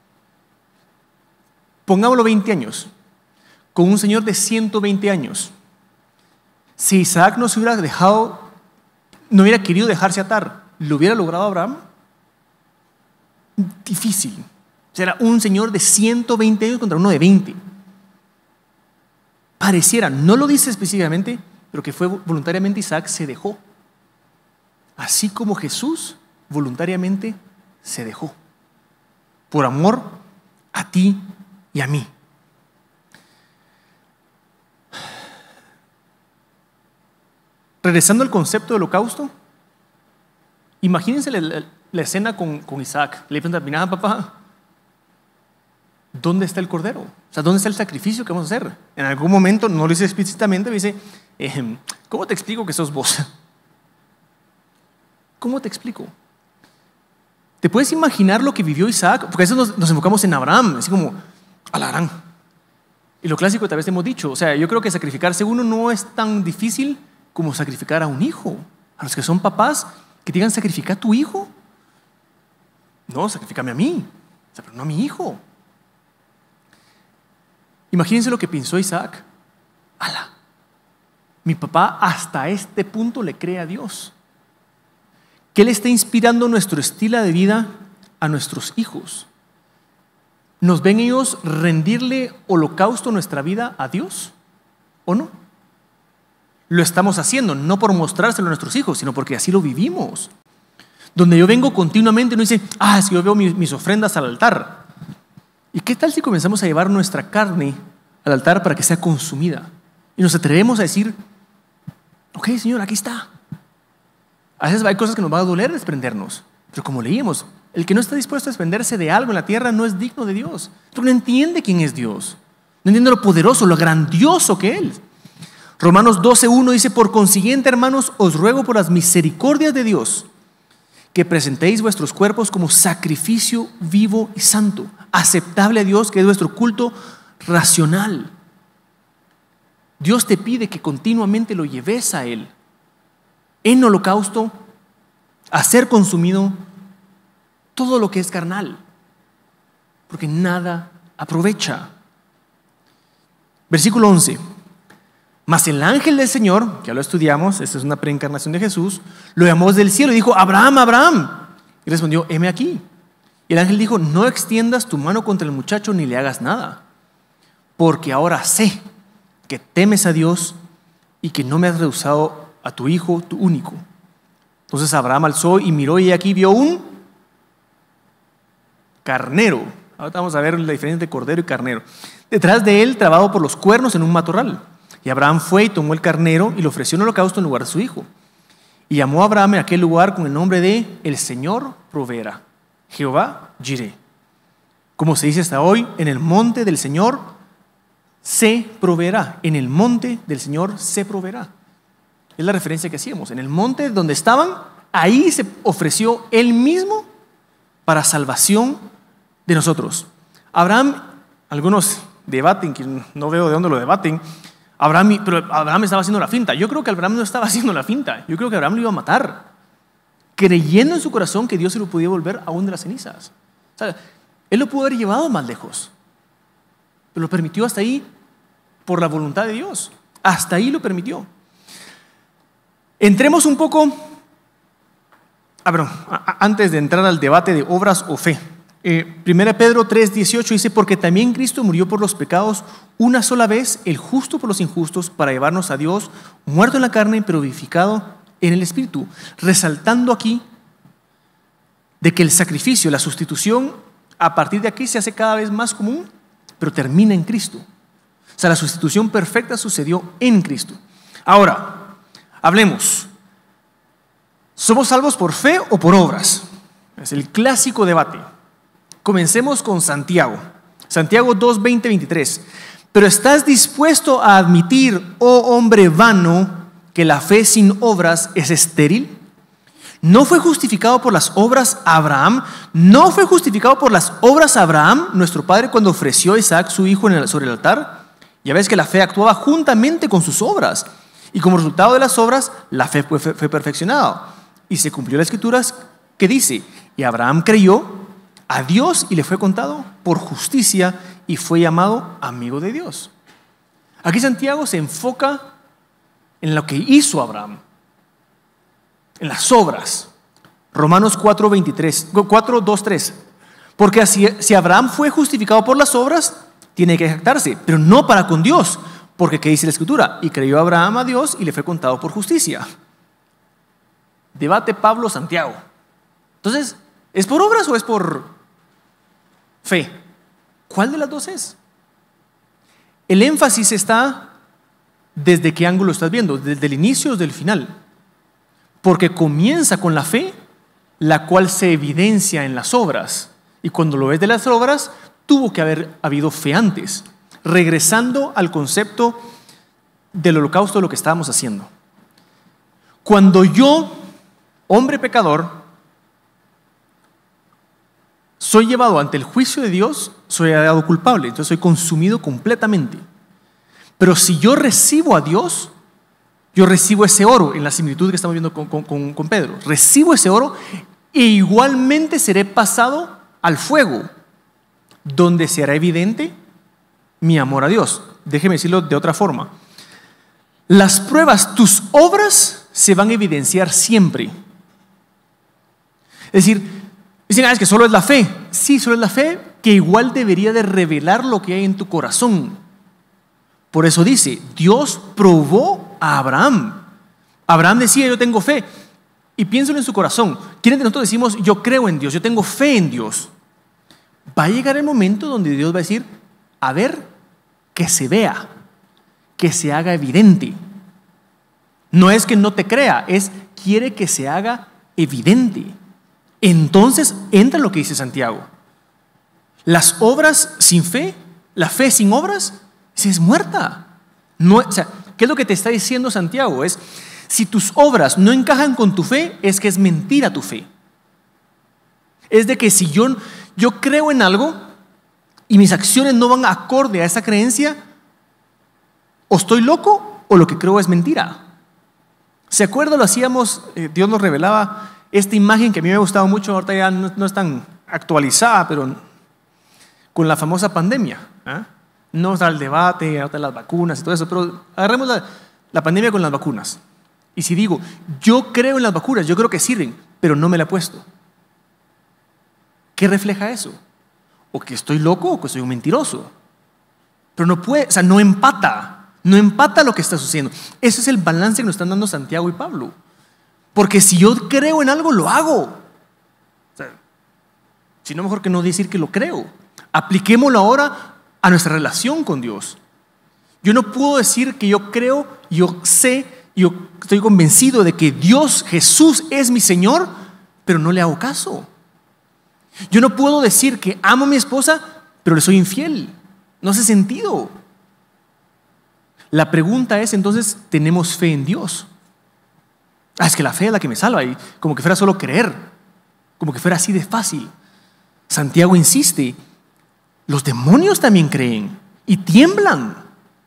Pongámoslo 20 años. Con un señor de 120 años. Si Isaac no se hubiera dejado, no hubiera querido dejarse atar, ¿lo hubiera logrado Abraham? Difícil. O sea, era un señor de 120 años contra uno de 20. Pareciera, no lo dice específicamente, pero que fue voluntariamente Isaac se dejó. Así como Jesús voluntariamente se dejó. Por amor a ti y a mí. Regresando al concepto del holocausto, imagínense la escena con Isaac. Le pregunta, mira papá, ¿dónde está el cordero? O sea, ¿dónde está el sacrificio que vamos a hacer? En algún momento, no lo dice explícitamente, dice, ¿cómo te explico que sos vos? ¿Cómo te explico? ¿Te puedes imaginar lo que vivió Isaac? Porque a veces nos enfocamos en Abraham, así como, a la gran. Y lo clásico tal vez te hemos dicho, o sea, yo creo que sacrificarse uno no es tan difícil como sacrificar a un hijo. A los que son papás, que te digan, sacrifica a tu hijo. No, sacrifícame a mí, o sea, pero no a mi hijo. Imagínense lo que pensó Isaac. ¡Hala! Mi papá hasta este punto le cree a Dios. ¿Qué le está inspirando nuestro estilo de vida a nuestros hijos? ¿Nos ven ellos rendirle holocausto nuestra vida a Dios o no? Lo estamos haciendo, no por mostrárselo a nuestros hijos, sino porque así lo vivimos. Donde yo vengo continuamente, no dice, si yo veo mis ofrendas al altar. ¿Y qué tal si comenzamos a llevar nuestra carne al altar para que sea consumida? Y nos atrevemos a decir, ok, Señor, aquí está. A veces hay cosas que nos va a doler desprendernos, pero como leímos, el que no está dispuesto a desprenderse de algo en la tierra no es digno de Dios. Porque no entiende quién es Dios. No entiende lo poderoso, lo grandioso que Él es. Romanos 12:1 dice, por consiguiente, hermanos, os ruego por las misericordias de Dios que presentéis vuestros cuerpos como sacrificio vivo y santo, aceptable a Dios, que es vuestro culto racional. Dios te pide que continuamente lo lleves a Él en holocausto, a ser consumido todo lo que es carnal, porque nada aprovecha. Versículo 11. Mas el ángel del Señor, que ya lo estudiamos, esta es una preencarnación de Jesús, lo llamó desde el cielo y dijo, Abraham, Abraham. Y respondió, heme aquí. Y el ángel dijo, no extiendas tu mano contra el muchacho ni le hagas nada, porque ahora sé que temes a Dios y que no me has rehusado a tu hijo, tu único. Entonces Abraham alzó y miró y aquí vio un carnero. Ahora vamos a ver la diferencia entre cordero y carnero. Detrás de él, trabado por los cuernos en un matorral. Y Abraham fue y tomó el carnero y lo ofreció en holocausto en lugar de su hijo. Y llamó a Abraham en aquel lugar con el nombre de el Señor proveerá, Jehová Jireh. Como se dice hasta hoy, en el monte del Señor se proveerá. En el monte del Señor se proveerá. Es la referencia que hacíamos. En el monte donde estaban, ahí se ofreció Él mismo para salvación de nosotros. Abraham, algunos debaten, que no veo de dónde lo debaten, pero Abraham estaba haciendo la finta. Yo creo que Abraham no estaba haciendo la finta. Yo creo que Abraham lo iba a matar, creyendo en su corazón que Dios se lo podía volver aún de las cenizas. O sea, Él lo pudo haber llevado más lejos, pero lo permitió hasta ahí por la voluntad de Dios. Hasta ahí lo permitió. Entremos un poco, antes de entrar al debate de obras o fe. 1 Pedro 3:18 dice, porque también Cristo murió por los pecados una sola vez, el justo por los injustos, para llevarnos a Dios, muerto en la carne, pero vivificado en el Espíritu, resaltando aquí de que el sacrificio, la sustitución, a partir de aquí se hace cada vez más común, pero termina en Cristo. O sea, la sustitución perfecta sucedió en Cristo. Ahora, hablemos. ¿Somos salvos por fe o por obras? Es el clásico debate. Comencemos con Santiago. Santiago 2, 20, 23. Pero ¿estás dispuesto a admitir, oh hombre vano, que la fe sin obras es estéril? ¿No fue justificado por las obras Abraham? ¿No fue justificado por las obras Abraham, nuestro padre, cuando ofreció a Isaac su hijo sobre el altar? Ya ves que la fe actuaba juntamente con sus obras. Y como resultado de las obras, la fe fue perfeccionada. Y se cumplió la escritura que dice, y Abraham creyó a Dios y le fue contado por justicia y fue llamado amigo de Dios. Aquí Santiago se enfoca en lo que hizo Abraham, en las obras. Romanos 4, 2, 3. Porque si Abraham fue justificado por las obras, tiene que jactarse, pero no para con Dios. Porque ¿qué dice la Escritura? Y creyó Abraham a Dios y le fue contado por justicia. Debate Pablo-Santiago. Entonces, ¿es por obras o es por fe? ¿Cuál de las dos es? El énfasis está desde qué ángulo estás viendo, desde el inicio o desde el final. Porque comienza con la fe, la cual se evidencia en las obras. Y cuando lo ves de las obras, tuvo que haber habido fe antes. Regresando al concepto del holocausto, de lo que estábamos haciendo. Cuando yo, hombre pecador, soy llevado ante el juicio de Dios, soy hallado culpable, entonces soy consumido completamente. Pero si yo recibo a Dios, yo recibo ese oro, en la similitud que estamos viendo con Pedro. Recibo ese oro e igualmente seré pasado al fuego, donde se hará evidente mi amor a Dios. Déjeme decirlo de otra forma. Las pruebas, tus obras se van a evidenciar siempre. Es decir, dicen, es que solo es la fe. Sí, solo es la fe que igual debería de revelar lo que hay en tu corazón. Por eso dice, Dios probó a Abraham. Abraham decía, yo tengo fe. Y piénsalo en su corazón. ¿Quiénes de nosotros decimos, yo creo en Dios, yo tengo fe en Dios? Va a llegar el momento donde Dios va a decir, a ver, que se vea, que se haga evidente. No es que no te crea, es quiere que se haga evidente. Entonces entra lo que dice Santiago. Las obras sin fe, la fe sin obras, es muerta. No, o sea, ¿qué es lo que te está diciendo Santiago? Es, si tus obras no encajan con tu fe, es que es mentira tu fe. Es de que si yo creo en algo y mis acciones no van acorde a esa creencia, o estoy loco o lo que creo es mentira. ¿Se acuerdan? Lo hacíamos, Dios nos revelaba esta imagen que a mí me ha gustado mucho, ahorita ya no es tan actualizada, pero con la famosa pandemia. No está el debate, ahorita las vacunas y todo eso, pero agarremos la pandemia con las vacunas. Y si digo, yo creo en las vacunas, yo creo que sirven, pero no me la he puesto, ¿qué refleja eso? O que estoy loco o que soy un mentiroso. Pero no puede, o sea, no empata lo que está sucediendo. Ese es el balance que nos están dando Santiago y Pablo. Porque si yo creo en algo, lo hago. O sea, si no, mejor que no decir que lo creo. Apliquémoslo ahora a nuestra relación con Dios. Yo no puedo decir que yo creo, yo sé, yo estoy convencido de que Dios, Jesús es mi Señor, pero no le hago caso. Yo no puedo decir que amo a mi esposa, pero le soy infiel. No hace sentido. La pregunta es entonces, ¿tenemos fe en Dios? Es que la fe es la que me salva, y como que fuera solo creer, como que fuera así de fácil. Santiago insiste, los demonios también creen y tiemblan.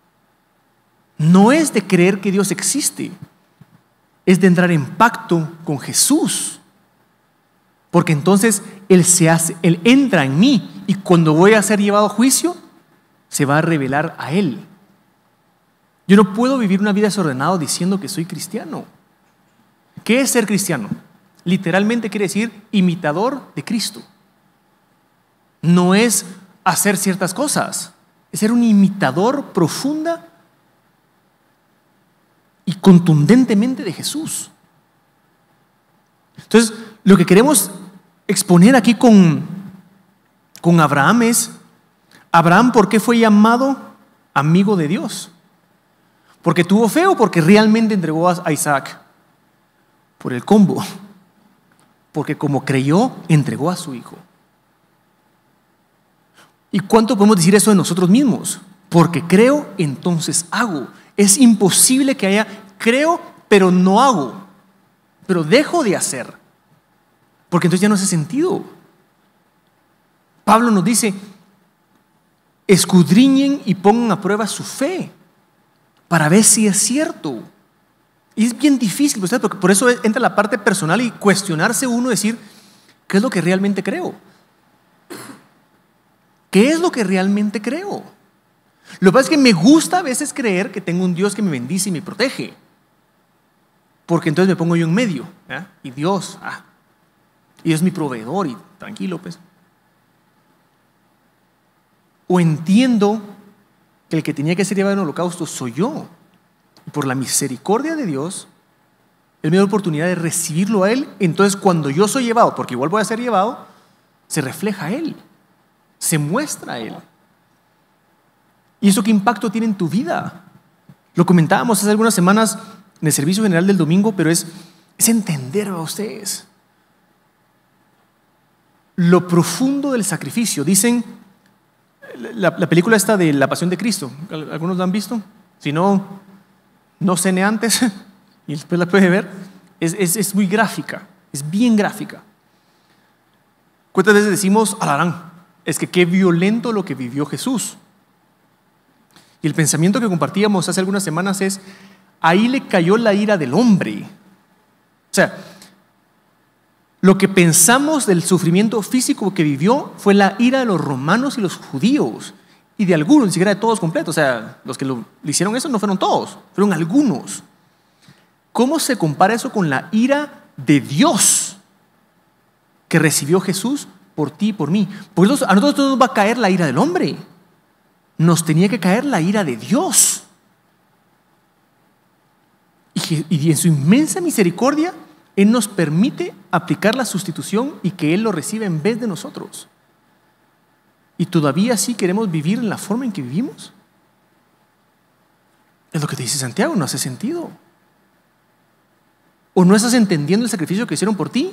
No es de creer que Dios existe, es de entrar en pacto con Jesús. Porque entonces Él entra en mí, y cuando voy a ser llevado a juicio, se va a revelar a Él. Yo no puedo vivir una vida desordenada diciendo que soy cristiano. ¿Qué es ser cristiano? Literalmente quiere decir imitador de Cristo. No es hacer ciertas cosas, es ser un imitador profunda y contundentemente de Jesús. Entonces, lo que queremos exponer aquí con Abraham es, Abraham, ¿por qué fue llamado amigo de Dios? ¿Porque tuvo fe o porque realmente entregó a Isaac? Por el combo. Porque como creyó, entregó a su hijo. ¿Y cuánto podemos decir eso de nosotros mismos? Porque creo, entonces hago. Es imposible que haya creo, pero no hago. Pero dejo de hacer. Porque entonces ya no hace sentido. Pablo nos dice, escudriñen y pongan a prueba su fe para ver si es cierto. Y es bien difícil, porque por eso entra la parte personal y cuestionarse uno, decir, ¿qué es lo que realmente creo? ¿Qué es lo que realmente creo? Lo que pasa es que me gusta a veces creer que tengo un Dios que me bendice y me protege. Porque entonces me pongo yo en medio. Y Dios, y es mi proveedor y tranquilo, pues. O entiendo que el que tenía que ser llevado en holocausto soy yo. Y por la misericordia de Dios, Él me da la oportunidad de recibirlo a Él. Entonces cuando yo soy llevado, porque igual voy a ser llevado, se refleja a Él. Se muestra a Él. ¿Y eso qué impacto tiene en tu vida? Lo comentábamos hace algunas semanas en el servicio general del domingo, pero es entender a ustedes lo profundo del sacrificio. Dicen, la película esta de La Pasión de Cristo, ¿algunos la han visto? Si no, no cene antes y después la puede ver. Es muy gráfica, es bien gráfica. ¿Cuántas veces decimos, alarán, es que qué violento lo que vivió Jesús? Y el pensamiento que compartíamos hace algunas semanas es, ahí le cayó la ira del hombre. O sea, lo que pensamos del sufrimiento físico que vivió fue la ira de los romanos y los judíos, y de algunos, ni siquiera de todos completos. O sea, los que le hicieron eso no fueron todos, fueron algunos. ¿Cómo se compara eso con la ira de Dios que recibió Jesús por ti y por mí? Porque a nosotros no nos va a caer la ira del hombre, nos tenía que caer la ira de Dios. Y en su inmensa misericordia, Él nos permite aplicar la sustitución y que Él lo reciba en vez de nosotros. ¿Y todavía sí queremos vivir en la forma en que vivimos? Es lo que te dice Santiago, no hace sentido. ¿O no estás entendiendo el sacrificio que hicieron por ti?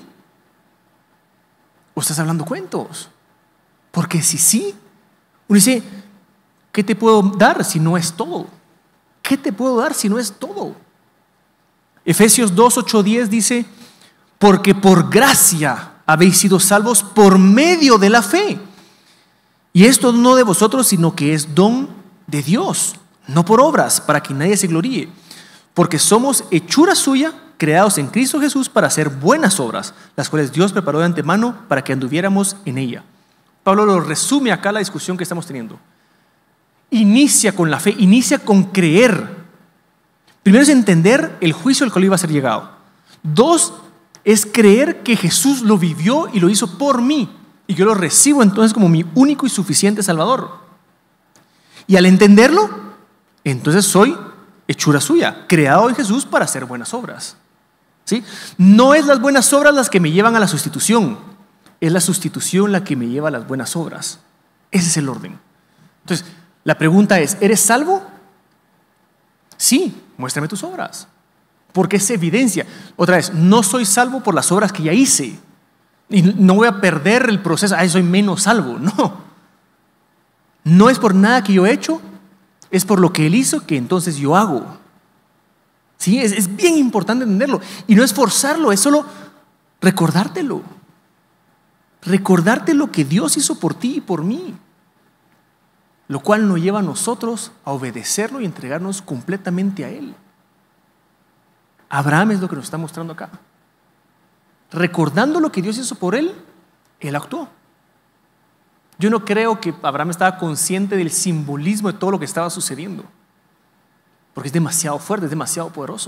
¿O estás hablando cuentos? Porque si sí, uno dice, ¿qué te puedo dar si no es todo? ¿Qué te puedo dar si no es todo? Efesios 2, 8, 10 dice, porque por gracia habéis sido salvos por medio de la fe. Y esto no de vosotros, sino que es don de Dios, no por obras, para que nadie se gloríe. Porque somos hechura suya, creados en Cristo Jesús para hacer buenas obras, las cuales Dios preparó de antemano para que anduviéramos en ella. Pablo lo resume acá la discusión que estamos teniendo. Inicia con la fe, inicia con creer. Primero es entender el juicio al cual iba a ser llegado. 2, es creer que Jesús lo vivió y lo hizo por mí, y yo lo recibo entonces como mi único y suficiente Salvador. Y al entenderlo, entonces soy hechura suya, creado en Jesús para hacer buenas obras. ¿Sí? No es las buenas obras las que me llevan a la sustitución, es la sustitución la que me lleva a las buenas obras. Ese es el orden. Entonces, la pregunta es, ¿eres salvo? Sí, muéstrame tus obras, porque es evidencia. Otra vez, no soy salvo por las obras que ya hice, y no voy a perder el proceso, soy menos salvo. No es por nada que yo he hecho, es por lo que Él hizo que entonces yo hago. ¿Sí? Es bien importante entenderlo, y no es forzarlo, es solo recordártelo. Recordarte lo que Dios hizo por ti y por mí, lo cual nos lleva a nosotros a obedecerlo y entregarnos completamente a Él. Abraham es lo que nos está mostrando acá. Recordando lo que Dios hizo por él, él actuó. Yo no creo que Abraham estaba consciente del simbolismo de todo lo que estaba sucediendo, porque es demasiado fuerte, es demasiado poderoso.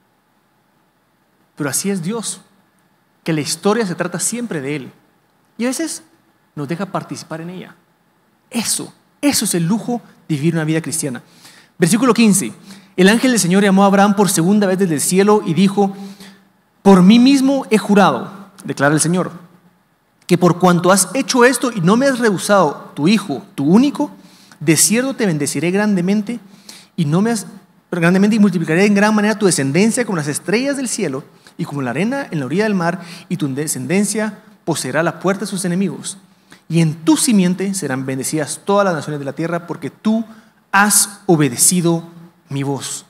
Pero así es Dios, que la historia se trata siempre de Él, y a veces nos deja participar en ella. Eso es el lujo de vivir una vida cristiana. Versículo 15. El ángel del Señor llamó a Abraham por segunda vez desde el cielo y dijo: por mí mismo he jurado, declara el Señor, que por cuanto has hecho esto y no me has rehusado tu hijo, tu único, de cierto te bendeciré grandemente y multiplicaré en gran manera tu descendencia como las estrellas del cielo y como la arena en la orilla del mar, y tu descendencia poseerá la puerta de sus enemigos. Y en tu simiente serán bendecidas todas las naciones de la tierra, porque tú has obedecido mi voz.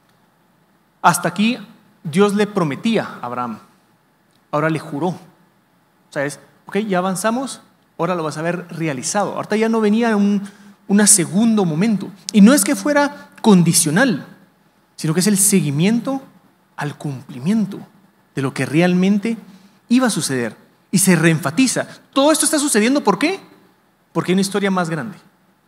Hasta aquí Dios le prometía a Abraham, ahora le juró. O sea, ok, ya avanzamos, ahora lo vas a ver realizado. Ahorita ya no venía un segundo momento. Y no es que fuera condicional, sino que es el seguimiento al cumplimiento de lo que realmente iba a suceder. Y se reenfatiza. Todo esto está sucediendo, ¿por qué? Porque hay una historia más grande.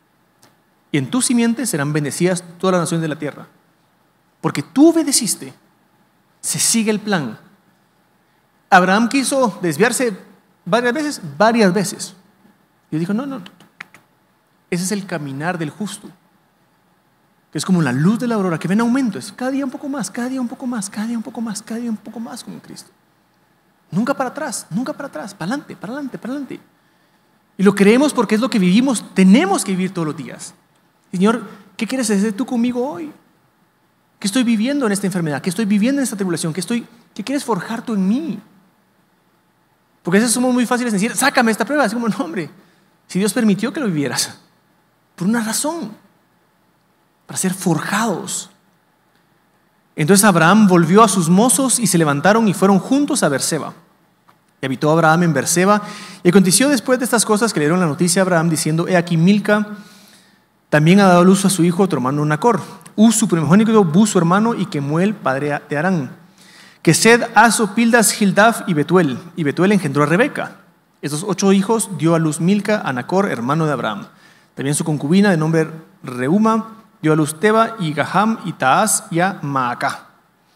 Y en tu simiente serán bendecidas todas las naciones de la tierra. Porque tú obedeciste, se sigue el plan. Abraham quiso desviarse varias veces. Y dijo, no. Ese es el caminar del justo. Que es como la luz de la aurora, que ven aumento. Es cada día un poco más, cada día un poco más, cada día un poco más, cada día un poco más como Cristo. Nunca para atrás, para adelante. Y lo creemos porque es lo que vivimos, tenemos que vivir todos los días. Señor, ¿qué quieres hacer tú conmigo hoy? ¿Qué estoy viviendo en esta enfermedad? ¿Qué estoy viviendo en esta tribulación? ¿Qué quieres forjar tú en mí? Porque a veces somos muy fáciles de decir, sácame esta prueba. Así como, no, hombre, si Dios permitió que lo vivieras, por una razón, para ser forjados. Entonces Abraham volvió a sus mozos y se levantaron y fueron juntos a Berseba. Y habitó Abraham en Berseba. Y aconteció después de estas cosas que le dieron la noticia a Abraham diciendo, he aquí Milca también ha dado luz a su hijo, otro hermano Nacor. Uz su primogénito, Buz su hermano, y Kemuel padre de Arán. Kesed, Aso, Pildas, Gildaf y Betuel. Y Betuel engendró a Rebeca. Estos 8 hijos dio a luz Milca a Nacor, hermano de Abraham. También su concubina de nombre Reuma dio a luz Teba y Gaham y Taaz y a Maacá.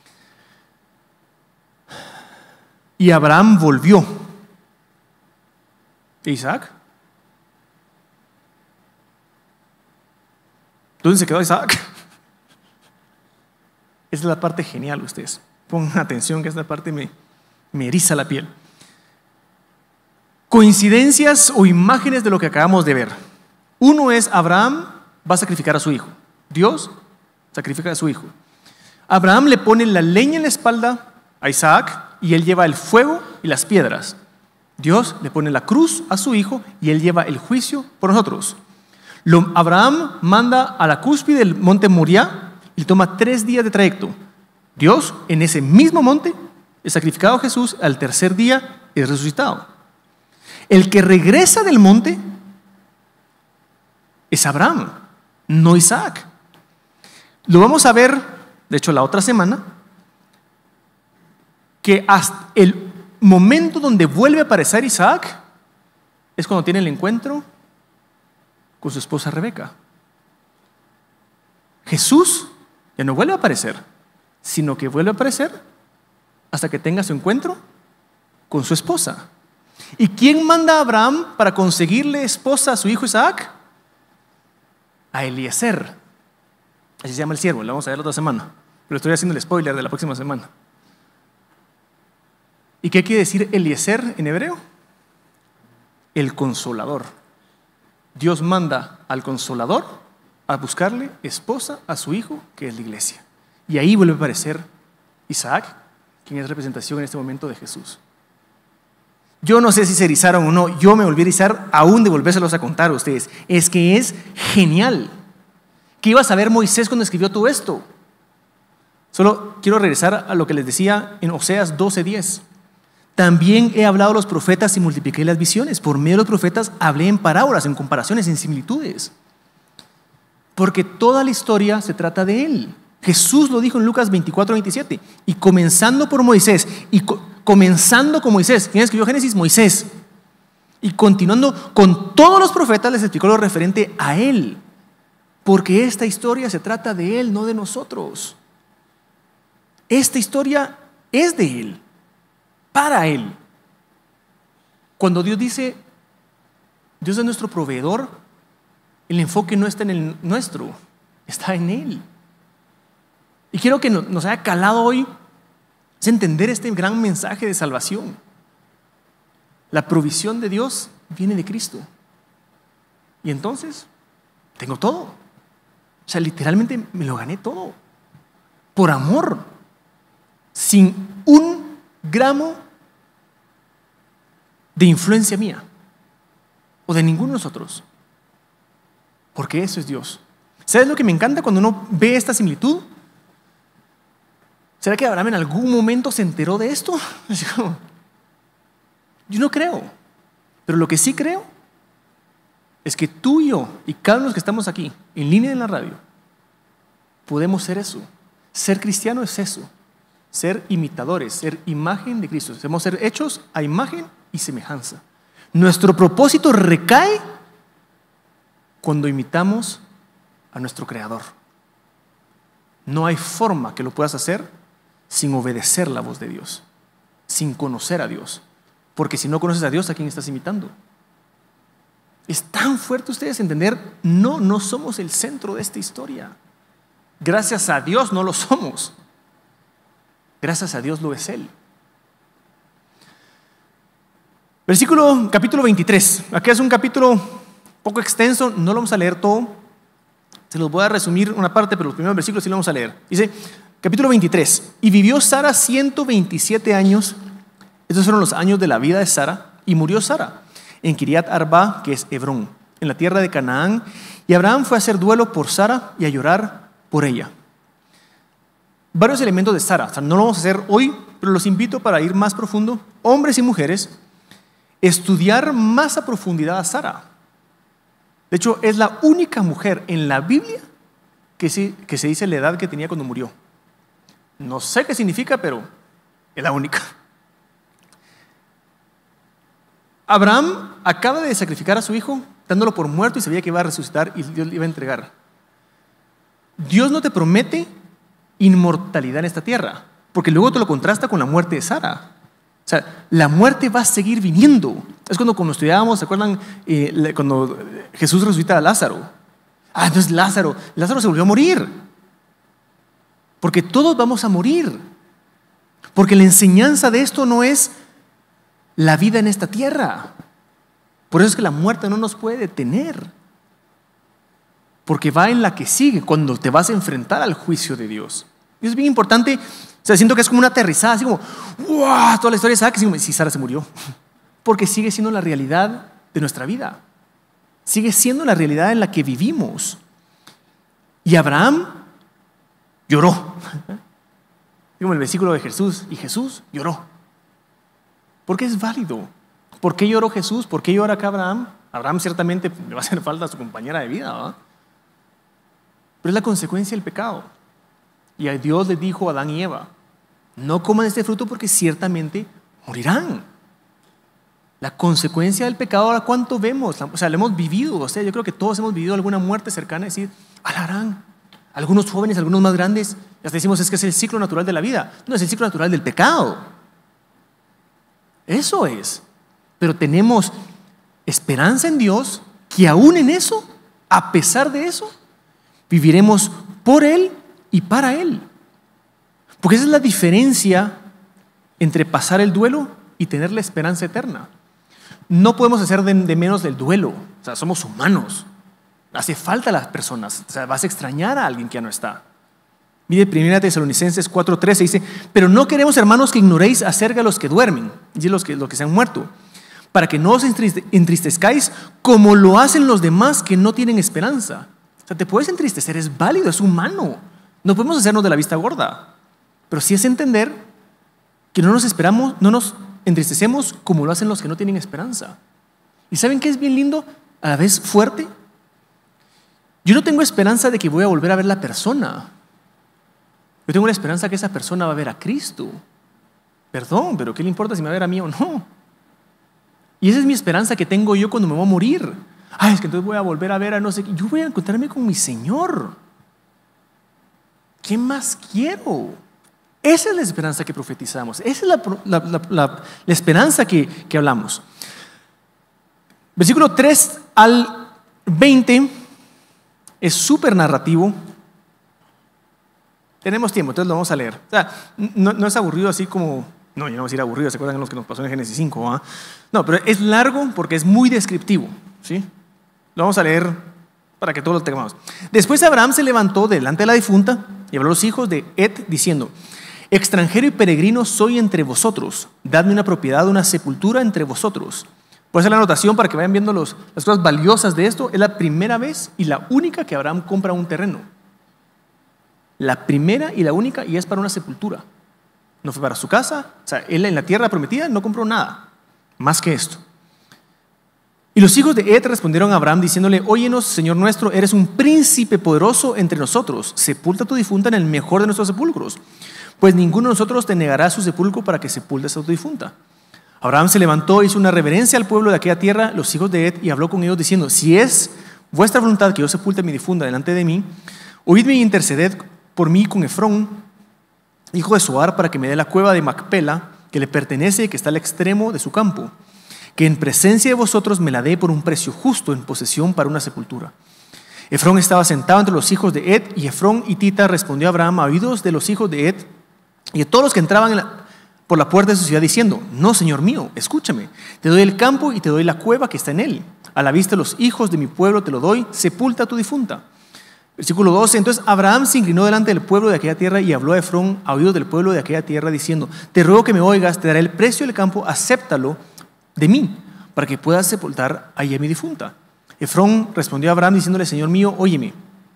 Y Abraham volvió. ¿E Isaac? ¿Dónde se quedó Isaac? Esa es la parte genial, ustedes. Pongan atención que esta parte me eriza la piel. Coincidencias o imágenes de lo que acabamos de ver. Uno es Abraham va a sacrificar a su hijo. Dios sacrifica a su hijo. Abraham le pone la leña en la espalda a Isaac y él lleva el fuego y las piedras. Dios le pone la cruz a su hijo y él lleva el juicio por nosotros. Abraham manda a la cúspide del monte Moriah y toma 3 días de trayecto. Dios en ese mismo monte es sacrificado a Jesús, al tercer día es resucitado. El que regresa del monte es Abraham, no Isaac. Lo vamos a ver, de hecho, la otra semana, que hasta el momento donde vuelve a aparecer Isaac es cuando tiene el encuentro con su esposa Rebeca. Jesús ya no vuelve a aparecer, sino que vuelve a aparecer hasta que tenga su encuentro con su esposa. ¿Y quién manda a Abraham para conseguirle esposa a su hijo Isaac? A Eliezer. Así se llama el siervo, lo vamos a ver la otra semana. Pero estoy haciendo el spoiler de la próxima semana. ¿Y qué quiere decir Eliezer en hebreo? El consolador. Dios manda al consolador a buscarle esposa a su hijo, que es la iglesia. Y ahí vuelve a aparecer Isaac, quien es representación en este momento de Jesús. Yo no sé si se erizaron o no, yo me volví a erizar aún de volvérselos a contar a ustedes. Es que es genial. ¿Qué iba a saber Moisés cuando escribió todo esto? Solo quiero regresar a lo que les decía en Oseas 12:10. También he hablado a los profetas y multipliqué las visiones. Por medio de los profetas hablé en parábolas, en comparaciones, en similitudes. Porque toda la historia se trata de él. Jesús lo dijo en Lucas 24:27. Y comenzando por Moisés, comenzando con Moisés. ¿Quién escribió Génesis? Moisés. Y continuando con todos los profetas les explicó lo referente a él. Porque esta historia se trata de él, no de nosotros. Esta historia es de él, para él. Cuando Dios dice, Dios es nuestro proveedor, el enfoque no está en el nuestro, está en él. Y quiero que nos haya calado hoy Es entender este gran mensaje de salvación. La provisión de Dios viene de Cristo. Y entonces, tengo todo. O sea, literalmente me lo gané todo. Por amor. Sin un gramo de influencia mía. O de ninguno de nosotros. Porque eso es Dios. ¿Sabes lo que me encanta cuando uno ve esta similitud? ¿Será que Abraham en algún momento se enteró de esto? Yo no creo. Pero lo que sí creo es que tú y yo, y cada uno de los que estamos aquí, en línea en la radio, podemos ser eso. Ser cristiano es eso. Ser imitadores, ser imagen de Cristo. Debemos ser hechos a imagen y semejanza. Nuestro propósito recae cuando imitamos a nuestro Creador. No hay forma que lo puedas hacer sin obedecer la voz de Dios, sin conocer a Dios. Porque si no conoces a Dios, ¿a quién estás imitando? Es tan fuerte ustedes entender, no somos el centro de esta historia. Gracias a Dios no lo somos. Gracias a Dios lo es Él. Capítulo 23. Aquí es un capítulo poco extenso, no lo vamos a leer todo. Se los voy a resumir una parte, pero los primeros versículos sí lo vamos a leer. Dice, capítulo 23. Y vivió Sara 127 años. Estos fueron los años de la vida de Sara. Y murió Sara en Kiriat Arba, que es Hebrón, en la tierra de Canaán. Y Abraham fue a hacer duelo por Sara y a llorar por ella. Varios elementos de Sara. O sea, no lo vamos a hacer hoy, pero los invito para ir más profundo. Hombres y mujeres, estudiar más a profundidad a Sara. De hecho, es la única mujer en la Biblia que se dice la edad que tenía cuando murió. No sé qué significa, pero es la única. Abraham acaba de sacrificar a su hijo, dándolo por muerto y sabía que iba a resucitar y Dios le iba a entregar. Dios no te promete inmortalidad en esta tierra, porque luego te lo contrasta con la muerte de Sara. O sea, la muerte va a seguir viniendo. Es cuando estudiábamos, ¿se acuerdan? Cuando Jesús resucita a Lázaro. Entonces Lázaro se volvió a morir. Porque todos vamos a morir. Porque la enseñanza de esto no es la vida en esta tierra. Por eso es que la muerte no nos puede detener. Porque va en la que sigue, cuando te vas a enfrentar al juicio de Dios. Y es bien importante. O sea, siento que es como una aterrizada, así como, ¡wow! Toda la historia sabe que si Sara se murió. Porque sigue siendo la realidad de nuestra vida. Sigue siendo la realidad en la que vivimos. Y Abraham lloró. Como el versículo de Jesús. Y Jesús lloró. Porque es válido. ¿Por qué lloró Jesús? ¿Por qué llora acá Abraham? Abraham ciertamente le va a hacer falta a su compañera de vida, ¿verdad? Pero es la consecuencia del pecado. Y a Dios le dijo a Adán y Eva, no coman este fruto porque ciertamente morirán. La consecuencia del pecado, ahora cuánto vemos, o sea, lo hemos vivido. O sea, yo creo que todos hemos vivido alguna muerte cercana, es decir, alarán. Algunos jóvenes, algunos más grandes, hasta decimos es que es el ciclo natural de la vida. No, es el ciclo natural del pecado. Eso es. Pero tenemos esperanza en Dios que aún en eso, a pesar de eso, viviremos por Él y para Él. Porque esa es la diferencia entre pasar el duelo y tener la esperanza eterna. No podemos hacer de menos del duelo. O sea, somos humanos. Hace falta a las personas. O sea, vas a extrañar a alguien que ya no está. Mire 1 Tesalonicenses 4:13 dice, pero no queremos, hermanos, que ignoréis acerca de los que duermen, y los que se han muerto, para que no os entristezcáis como lo hacen los demás que no tienen esperanza. O sea, te puedes entristecer, es válido, es humano. No podemos hacernos de la vista gorda. Pero sí es entender que no nos entristecemos como lo hacen los que no tienen esperanza. ¿Y saben qué es bien lindo? A la vez fuerte. Yo no tengo esperanza de que voy a volver a ver la persona. Yo tengo la esperanza que esa persona va a ver a Cristo. Perdón, pero ¿qué le importa si me va a ver a mí o no? Y esa es mi esperanza que tengo yo cuando me voy a morir. Es que entonces voy a volver a ver a no sé qué. Yo voy a encontrarme con mi Señor. ¿Qué más quiero? Esa es la esperanza que profetizamos. Esa es la esperanza que hablamos. Versículo 3 al 20 es súper narrativo. Tenemos tiempo, entonces lo vamos a leer. O sea, no es aburrido así como... No, yo no voy a decir aburrido, ¿se acuerdan de los que nos pasó en Génesis 5? ¿Ah? No, pero es largo porque es muy descriptivo, ¿sí? Lo vamos a leer para que todos lo tengamos. Después Abraham se levantó delante de la difunta y habló a los hijos de Het diciendo: extranjero y peregrino soy entre vosotros, dadme una propiedad, una sepultura entre vosotros. Por eso la anotación para que vayan viendo las cosas valiosas de esto. Es la primera vez y la única que Abraham compra un terreno. La primera y la única, y es para una sepultura. No fue para su casa, o sea, él en la tierra prometida no compró nada más que esto. Y los hijos de Het respondieron a Abraham diciéndole: óyenos, Señor nuestro, eres un príncipe poderoso entre nosotros, sepulta a tu difunta en el mejor de nuestros sepulcros, pues ninguno de nosotros te negará su sepulcro para que sepultes a tu difunta. Abraham se levantó, hizo una reverencia al pueblo de aquella tierra, los hijos de Het, y habló con ellos diciendo: si es vuestra voluntad que yo sepulte a mi difunta delante de mí, oídme y interceded por mí con Efrón, hijo de Zoar, para que me dé la cueva de Macpela, que le pertenece y que está al extremo de su campo, que en presencia de vosotros me la dé por un precio justo en posesión para una sepultura. Efrón estaba sentado entre los hijos de Het, y Efrón hitita respondió a Abraham a oídos de los hijos de Het y de todos los que entraban por la puerta de su ciudad, diciendo: no, Señor mío, escúchame, te doy el campo y te doy la cueva que está en él. A la vista de los hijos de mi pueblo te lo doy, sepulta a tu difunta. Versículo 12. Entonces Abraham se inclinó delante del pueblo de aquella tierra y habló a Efrón a oídos del pueblo de aquella tierra diciendo: te ruego que me oigas, te daré el precio del campo, acéptalo de mí, para que puedas sepultar ahí a mi difunta. Efrón respondió a Abraham diciéndole: Señor mío, óyeme,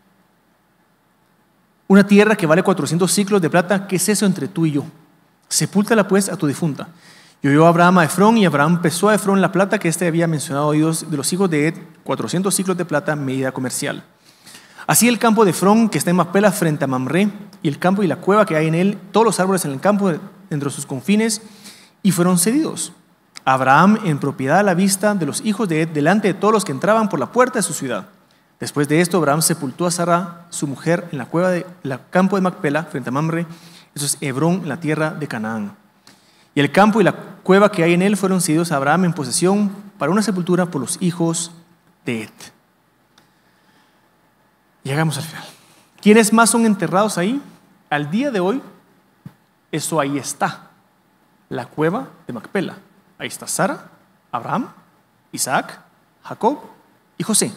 una tierra que vale 400 ciclos de plata, ¿qué es eso entre tú y yo? Sepúltala pues a tu difunta. Y oyó Abraham a Efrón, y Abraham pesó a Efrón la plata que éste había mencionado a oídos de los hijos de Het, 400 ciclos de plata, medida comercial. Así el campo de Efrón, que está en Macpela frente a Mamre, y el campo y la cueva que hay en él, todos los árboles en el campo entre sus confines, y fueron cedidos a Abraham en propiedad a la vista de los hijos de Het, delante de todos los que entraban por la puerta de su ciudad. Después de esto, Abraham sepultó a Sara, su mujer, en la cueva del campo de Macpela frente a Mamre, eso es Hebrón, en la tierra de Canaán. Y el campo y la cueva que hay en él fueron cedidos a Abraham en posesión para una sepultura por los hijos de Het. Llegamos al final. ¿Quiénes más son enterrados ahí? Al día de hoy, eso ahí está. La cueva de Macpela. Ahí está Sara, Abraham, Isaac, Jacob y José.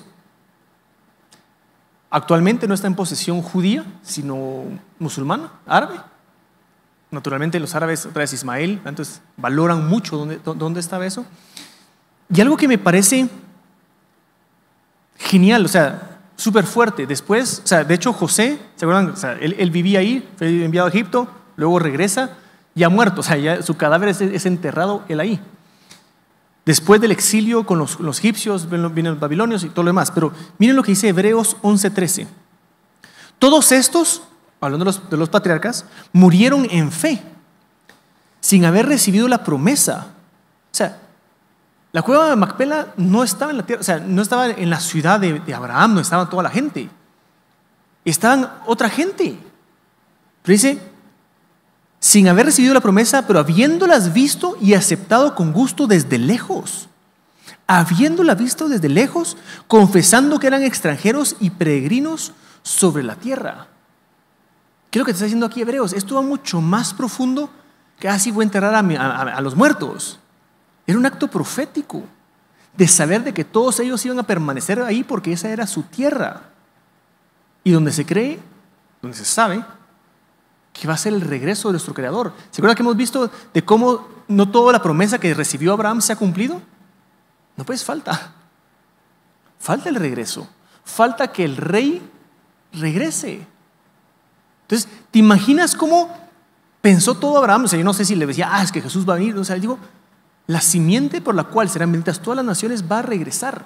Actualmente no está en posesión judía, sino musulmana, árabe. Naturalmente los árabes, otra vez Ismael, entonces valoran mucho dónde estaba eso. Y algo que me parece genial, o sea, súper fuerte. Después, o sea, de hecho José, ¿se acuerdan? O sea, él vivía ahí, fue enviado a Egipto, luego regresa, ya muerto, o sea, ya su cadáver es enterrado él ahí. Después del exilio con los egipcios, vienen los babilonios y todo lo demás. Pero miren lo que dice Hebreos 11:13. Todos estos, hablando de los patriarcas, murieron en fe, sin haber recibido la promesa. O sea, la cueva de Macpela no estaba en la tierra, o sea, no estaba en la ciudad de Abraham, no estaba toda la gente. Estaban otra gente. Pero dice, sin haber recibido la promesa, pero habiéndolas visto y aceptado con gusto desde lejos. Habiéndola visto desde lejos, confesando que eran extranjeros y peregrinos sobre la tierra. ¿Qué es lo que te está diciendo aquí Hebreos? Esto va mucho más profundo que así voy a enterrar a los muertos. Era un acto profético de saber de que todos ellos iban a permanecer ahí porque esa era su tierra. Y donde se cree, donde se sabe que va a ser el regreso de nuestro Creador. ¿Se acuerdan que hemos visto de cómo no toda la promesa que recibió Abraham se ha cumplido? No, pues falta el regreso. Falta que el rey regrese. Entonces, ¿te imaginas cómo pensó todo Abraham? O sea, yo no sé si le decía, es que Jesús va a venir. O sea, digo, la simiente por la cual serán benditas todas las naciones va a regresar.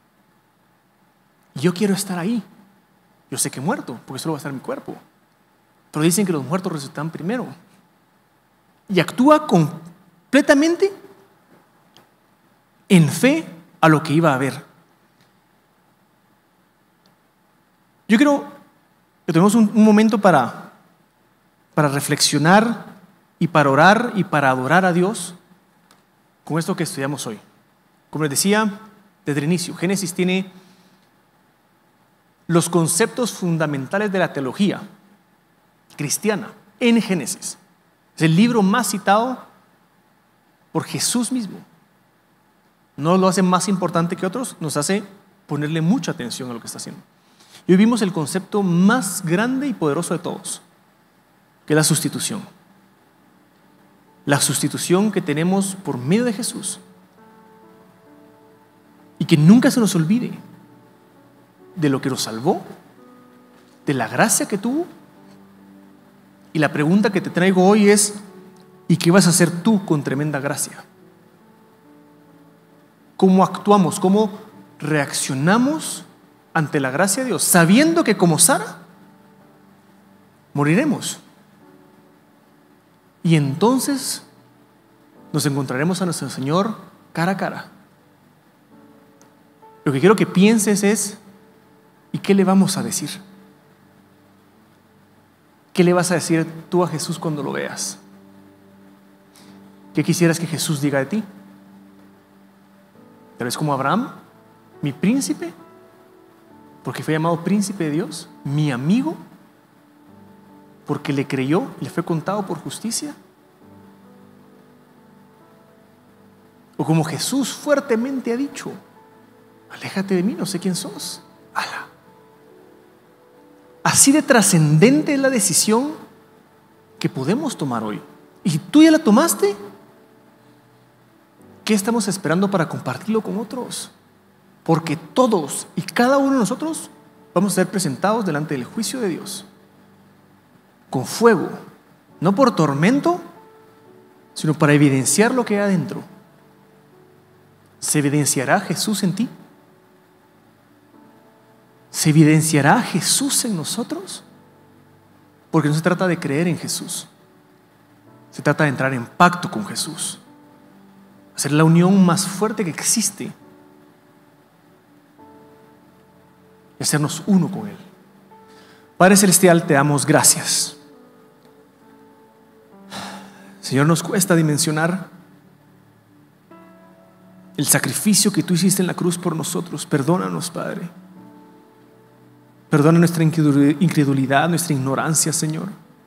Y yo quiero estar ahí. Yo sé que he muerto, porque solo va a estar mi cuerpo. Pero dicen que los muertos resucitan primero. Y actúa completamente en fe a lo que iba a haber. Yo creo que tenemos un momento para reflexionar y para orar y para adorar a Dios con esto que estudiamos hoy. Como les decía desde el inicio, Génesis tiene los conceptos fundamentales de la teología. cristiana en Génesis. Es el libro más citado por Jesús mismo. No lo hace más importante que otros, nos hace ponerle mucha atención a lo que está haciendo. Y hoy vimos el concepto más grande y poderoso de todos, que es la sustitución. La sustitución que tenemos por medio de Jesús. Y que nunca se nos olvide de lo que nos salvó, de la gracia que tuvo. Y la pregunta que te traigo hoy es, ¿y qué vas a hacer tú con tremenda gracia? ¿Cómo actuamos? ¿Cómo reaccionamos ante la gracia de Dios? Sabiendo que como Sara, moriremos. Y entonces nos encontraremos a nuestro Señor cara a cara. Lo que quiero que pienses es, ¿y qué le vamos a decir? ¿Qué le vas a decir tú a Jesús cuando lo veas? ¿Qué quisieras que Jesús diga de ti? Tal vez como Abraham, mi príncipe, porque fue llamado príncipe de Dios, mi amigo, porque le creyó y le fue contado por justicia. O como Jesús fuertemente ha dicho, aléjate de mí, no sé quién sos. ¡Hala! Así de trascendente es la decisión que podemos tomar hoy. ¿Y tú ya la tomaste? ¿Qué estamos esperando para compartirlo con otros? Porque todos y cada uno de nosotros vamos a ser presentados delante del juicio de Dios. Con fuego, no por tormento, sino para evidenciar lo que hay adentro. ¿Se evidenciará Jesús en ti? ¿Se evidenciará Jesús en nosotros? Porque no se trata de creer en Jesús, se trata de entrar en pacto con Jesús, hacer la unión más fuerte que existe y hacernos uno con Él. Padre Celestial, te damos gracias. Señor, nos cuesta dimensionar el sacrificio que tú hiciste en la cruz por nosotros. Perdónanos, Padre. Perdona nuestra incredulidad, nuestra ignorancia, Señor.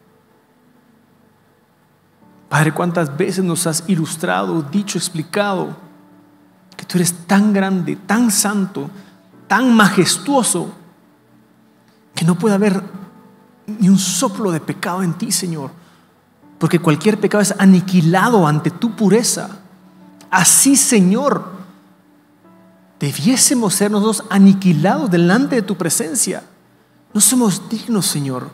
Padre, cuántas veces nos has ilustrado, dicho, explicado que tú eres tan grande, tan santo, tan majestuoso, que no puede haber ni un soplo de pecado en ti, Señor, porque cualquier pecado es aniquilado ante tu pureza. Así, Señor, debiésemos ser nosotros aniquilados delante de tu presencia. No somos dignos, Señor.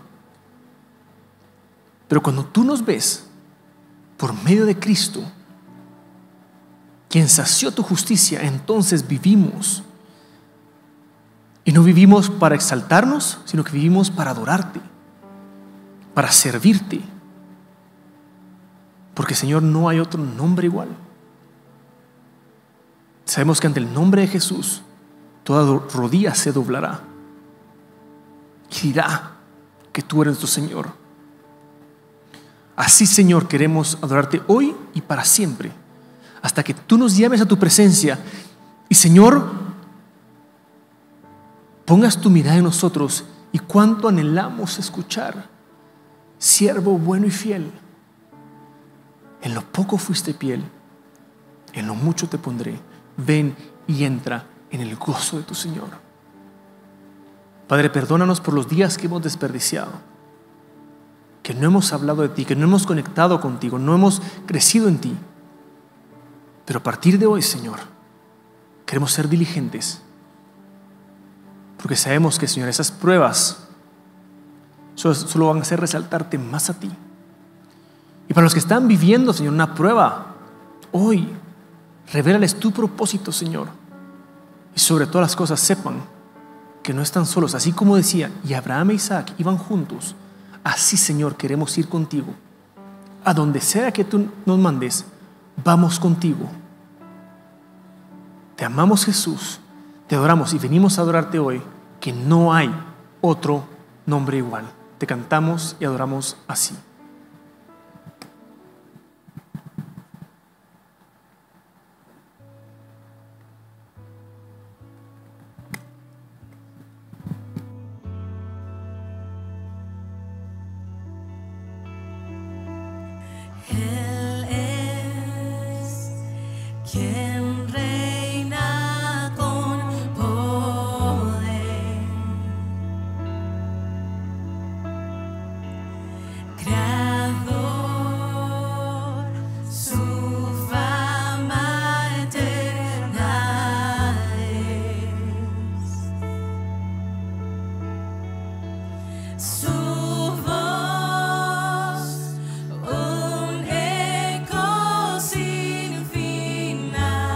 Pero cuando tú nos ves por medio de Cristo, quien sació tu justicia, entonces vivimos. Y no vivimos para exaltarnos, sino que vivimos para adorarte, para servirte. Porque, Señor, no hay otro nombre igual. Sabemos que ante el nombre de Jesús toda rodilla se doblará y dirá que tú eres nuestro Señor. Así, Señor, queremos adorarte hoy y para siempre, hasta que tú nos llames a tu presencia. Y, Señor, pongas tu mirada en nosotros. Y cuánto anhelamos escuchar: siervo bueno y fiel, en lo poco fuiste fiel, en lo mucho te pondré. Ven y entra en el gozo de tu Señor. Padre, perdónanos por los días que hemos desperdiciado, que no hemos hablado de ti, que no hemos conectado contigo, no hemos crecido en ti. Pero a partir de hoy, Señor, queremos ser diligentes, porque sabemos que, Señor, esas pruebas solo van a hacer resaltarte más a ti. Y para los que están viviendo, Señor, una prueba hoy, revélales tu propósito, Señor. Y sobre todas las cosas sepan que no están solos. Así como decía, y Abraham e Isaac iban juntos, así, Señor, queremos ir contigo. A donde sea que tú nos mandes, vamos contigo. Te amamos, Jesús, te adoramos y venimos a adorarte hoy, que no hay otro nombre igual. Te cantamos y adoramos así. quien reina con poder, Creador, su fama eterna es. Su voz, un eco sin final.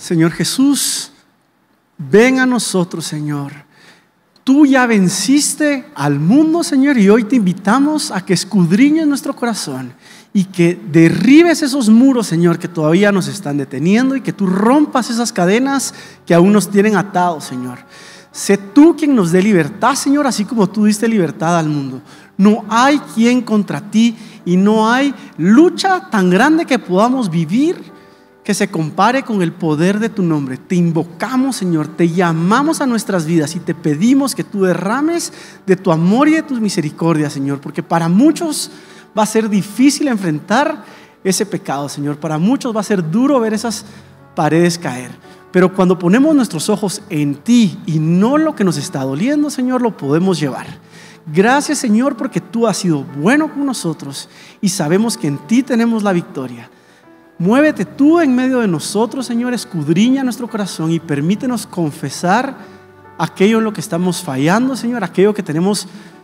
Señor Jesús, ven a nosotros, Señor. Tú ya venciste al mundo, Señor, y hoy te invitamos a que escudriñes nuestro corazón y que derribes esos muros, Señor, que todavía nos están deteniendo, y que tú rompas esas cadenas que aún nos tienen atados, Señor. Sé tú quien nos dé libertad, Señor, así como tú diste libertad al mundo. No hay quien contra ti, y no hay lucha tan grande que podamos vivir que se compare con el poder de tu nombre. Te invocamos, Señor, te llamamos a nuestras vidas y te pedimos que tú derrames de tu amor y de tus misericordias, Señor, porque para muchos va a ser difícil enfrentar ese pecado, Señor. Para muchos va a ser duro ver esas paredes caer. Pero cuando ponemos nuestros ojos en ti y no lo que nos está doliendo, Señor, lo podemos llevar. Gracias, Señor, porque tú has sido bueno con nosotros y sabemos que en ti tenemos la victoria. Muévete tú en medio de nosotros, Señor, escudriña nuestro corazón y permítenos confesar aquello en lo que estamos fallando, Señor, aquello que tenemos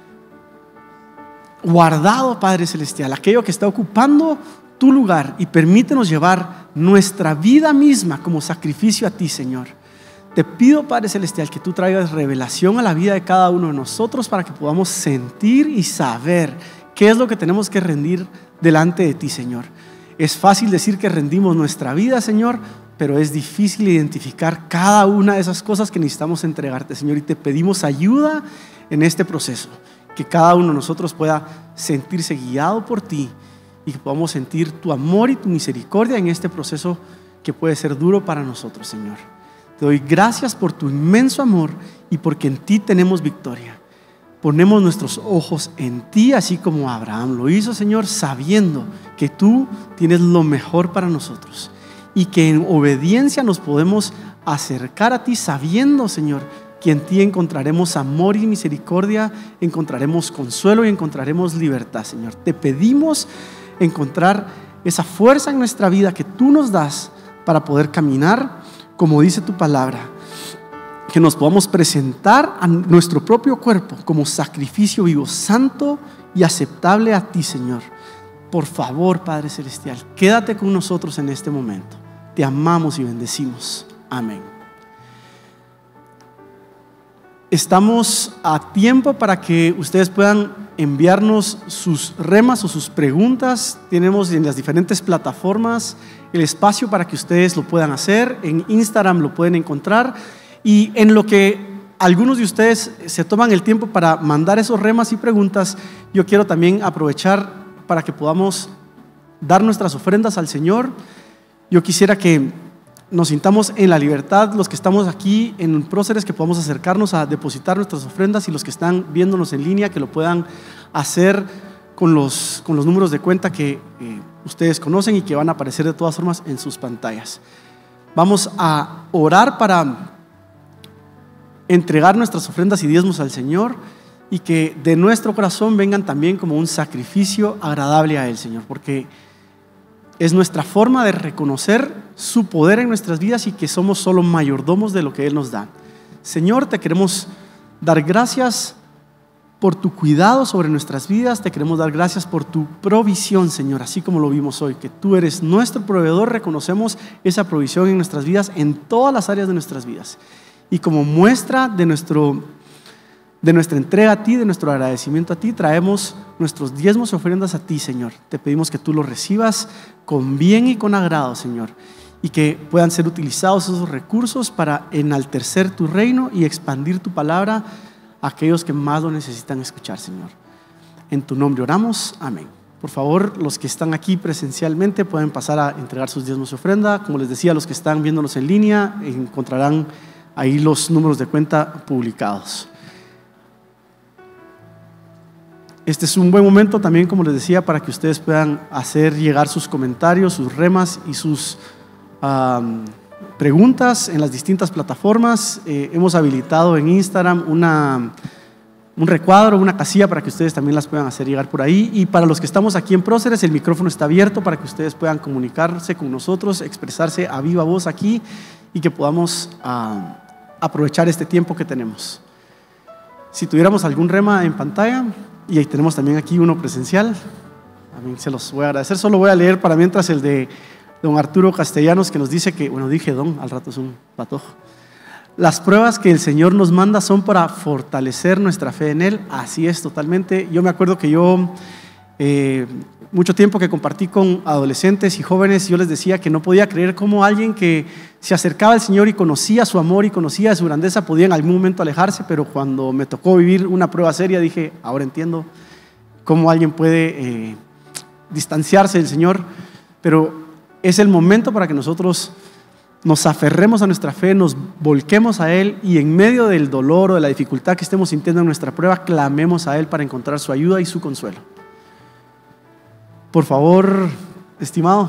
guardado, Padre Celestial, aquello que está ocupando tu lugar, y permítenos llevar nuestra vida misma como sacrificio a ti, Señor. Te pido, Padre Celestial, que tú traigas revelación a la vida de cada uno de nosotros para que podamos sentir y saber qué es lo que tenemos que rendir delante de ti, Señor. Es fácil decir que rendimos nuestra vida, Señor, pero es difícil identificar cada una de esas cosas que necesitamos entregarte, Señor, y te pedimos ayuda en este proceso, que cada uno de nosotros pueda sentirse guiado por ti y que podamos sentir tu amor y tu misericordia en este proceso que puede ser duro para nosotros, Señor. Te doy gracias por tu inmenso amor y porque en ti tenemos victoria. Ponemos nuestros ojos en ti, así como Abraham lo hizo, Señor, sabiendo que tú tienes lo mejor para nosotros y que en obediencia nos podemos acercar a ti, sabiendo, Señor, que en ti encontraremos amor y misericordia, encontraremos consuelo y encontraremos libertad, Señor. Te pedimos encontrar esa fuerza en nuestra vida que tú nos das para poder caminar como dice tu palabra, que nos podamos presentar a nuestro propio cuerpo como sacrificio vivo, santo y aceptable a ti, Señor. Por favor, Padre Celestial, quédate con nosotros en este momento. Te amamos y bendecimos. Amén. Estamos a tiempo para que ustedes puedan enviarnos sus remas o sus preguntas. Tenemos en las diferentes plataformas el espacio para que ustedes lo puedan hacer. En Instagram lo pueden encontrar. Y en lo que algunos de ustedes se toman el tiempo para mandar esos remas y preguntas, yo quiero también aprovechar para que podamos dar nuestras ofrendas al Señor. Yo quisiera que nos sintamos en la libertad, los que estamos aquí en Próceres, que podamos acercarnos a depositar nuestras ofrendas, y los que están viéndonos en línea, que lo puedan hacer con los números de cuenta que ustedes conocen y que van a aparecer de todas formas en sus pantallas. Vamos a orar para entregar nuestras ofrendas y diezmos al Señor, y que de nuestro corazón vengan también como un sacrificio agradable a Él, Señor, porque es nuestra forma de reconocer su poder en nuestras vidas y que somos solo mayordomos de lo que Él nos da. Señor, te queremos dar gracias por tu cuidado sobre nuestras vidas. Te queremos dar gracias por tu provisión, Señor, así como lo vimos hoy, que tú eres nuestro proveedor. Reconocemos esa provisión en nuestras vidas, en todas las áreas de nuestras vidas. Y como muestra de nuestra entrega a ti, de nuestro agradecimiento a ti, traemos nuestros diezmos y ofrendas a ti, Señor. Te pedimos que tú los recibas con bien y con agrado, Señor, y que puedan ser utilizados esos recursos para enaltecer tu reino y expandir tu palabra a aquellos que más lo necesitan escuchar, Señor. En tu nombre oramos, amén. Por favor, los que están aquí presencialmente pueden pasar a entregar sus diezmos y ofrenda. Como les decía, los que están viéndonos en línea encontrarán ahí los números de cuenta publicados. Este es un buen momento también, como les decía, para que ustedes puedan hacer llegar sus comentarios, sus remas y sus preguntas en las distintas plataformas. Hemos habilitado en Instagram un recuadro, una casilla para que ustedes también las puedan hacer llegar por ahí. Y para los que estamos aquí en Próceres, el micrófono está abierto para que ustedes puedan comunicarse con nosotros, expresarse a viva voz aquí y que podamos aprovechar este tiempo que tenemos. Si tuviéramos algún rema en pantalla, y ahí tenemos también aquí uno presencial, también se los voy a agradecer. Solo voy a leer para mientras el de don Arturo Castellanos, que nos dice que, bueno, dije don, al rato es un patojo. Las pruebas que el Señor nos manda son para fortalecer nuestra fe en Él. Así es, totalmente. Yo me acuerdo que mucho tiempo que compartí con adolescentes y jóvenes, yo les decía que no podía creer cómo alguien que se acercaba al Señor y conocía su amor y conocía su grandeza podía en algún momento alejarse, pero cuando me tocó vivir una prueba seria dije, ahora entiendo cómo alguien puede distanciarse del Señor, pero es el momento para que nosotros nos aferremos a nuestra fe, nos volquemos a Él y en medio del dolor o de la dificultad que estemos sintiendo en nuestra prueba, clamemos a Él para encontrar su ayuda y su consuelo. Por favor, estimado.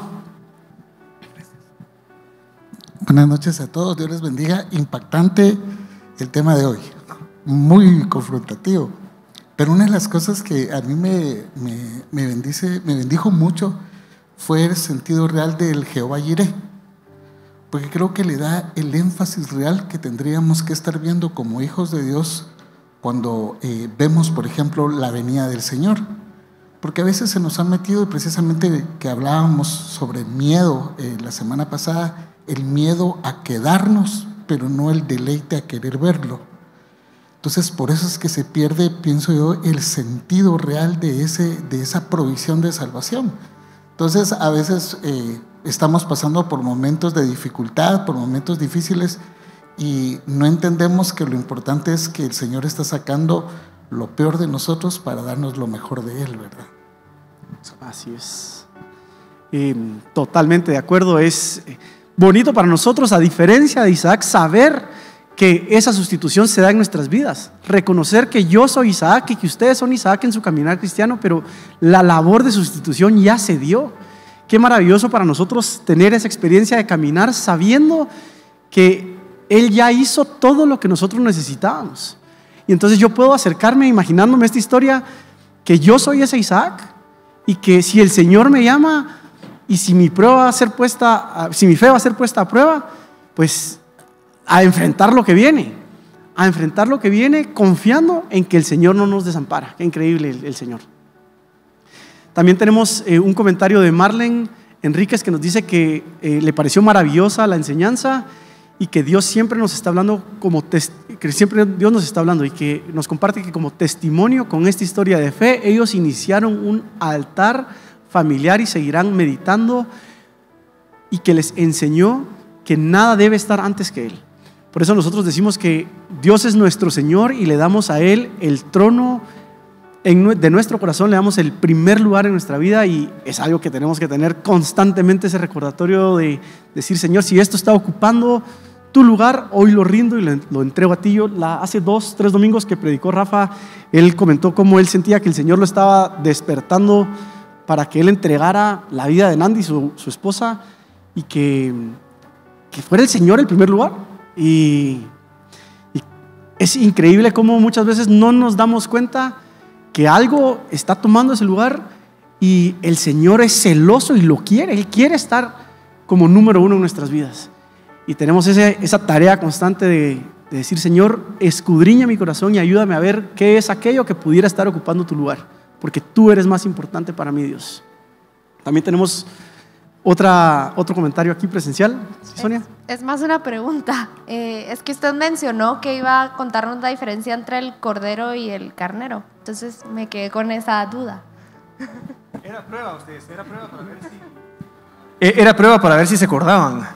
Buenas noches a todos, Dios les bendiga. Impactante el tema de hoy, muy confrontativo. Pero una de las cosas que a mí me bendijo mucho fue el sentido real del Jehová Jireh, porque creo que le da el énfasis real que tendríamos que estar viendo como hijos de Dios cuando vemos, por ejemplo, la venida del Señor. Porque a veces se nos ha metido, y precisamente que hablábamos sobre miedo la semana pasada, el miedo a quedarnos, pero no el deleite a querer verlo. Entonces, por eso es que se pierde, pienso yo, el sentido real de esa provisión de salvación. Entonces, a veces estamos pasando por momentos de dificultad, por momentos difíciles, y no entendemos que lo importante es que el Señor está sacando lo peor de nosotros para darnos lo mejor de Él, ¿verdad? Así es. Totalmente de acuerdo. Es bonito para nosotros, a diferencia de Isaac, saber que esa sustitución se da en nuestras vidas. Reconocer que yo soy Isaac y que ustedes son Isaac en su caminar cristiano, pero la labor de sustitución ya se dio. Qué maravilloso para nosotros tener esa experiencia de caminar sabiendo que Él ya hizo todo lo que nosotros necesitábamos. Y entonces yo puedo acercarme imaginándome esta historia, que yo soy ese Isaac y que si el Señor me llama y si mi fe va a ser puesta a prueba, pues a enfrentar lo que viene, confiando en que el Señor no nos desampara. Qué increíble el Señor. También tenemos un comentario de Marlene Enríquez que nos dice que le pareció maravillosa la enseñanza y que Dios siempre nos está hablando y que nos comparte que como testimonio con esta historia de fe ellos iniciaron un altar familiar y seguirán meditando, y que les enseñó que nada debe estar antes que Él. Por eso nosotros decimos que Dios es nuestro Señor y le damos a Él el trono de nuestro corazón, le damos el primer lugar en nuestra vida, y es algo que tenemos que tener constantemente, ese recordatorio de decir, Señor, si esto está ocupando tu lugar, hoy lo rindo y lo entrego a ti. Hace 2-3 domingos que predicó Rafa, él comentó cómo él sentía que el Señor lo estaba despertando para que él entregara la vida de Nandi, su esposa, y que fuera el Señor el primer lugar. Y es increíble cómo muchas veces no nos damos cuenta que algo está tomando ese lugar y el Señor es celoso y lo quiere. Él quiere estar como número uno en nuestras vidas. Y tenemos esa tarea constante de decir, Señor, escudriña mi corazón y ayúdame a ver qué es aquello que pudiera estar ocupando tu lugar, porque tú eres más importante para mí, Dios. También tenemos otro comentario aquí presencial. Sonia. Es más una pregunta. Es que usted mencionó que iba a contarnos la diferencia entre el cordero y el carnero. Entonces me quedé con esa duda. Era prueba para ver si se acordaban.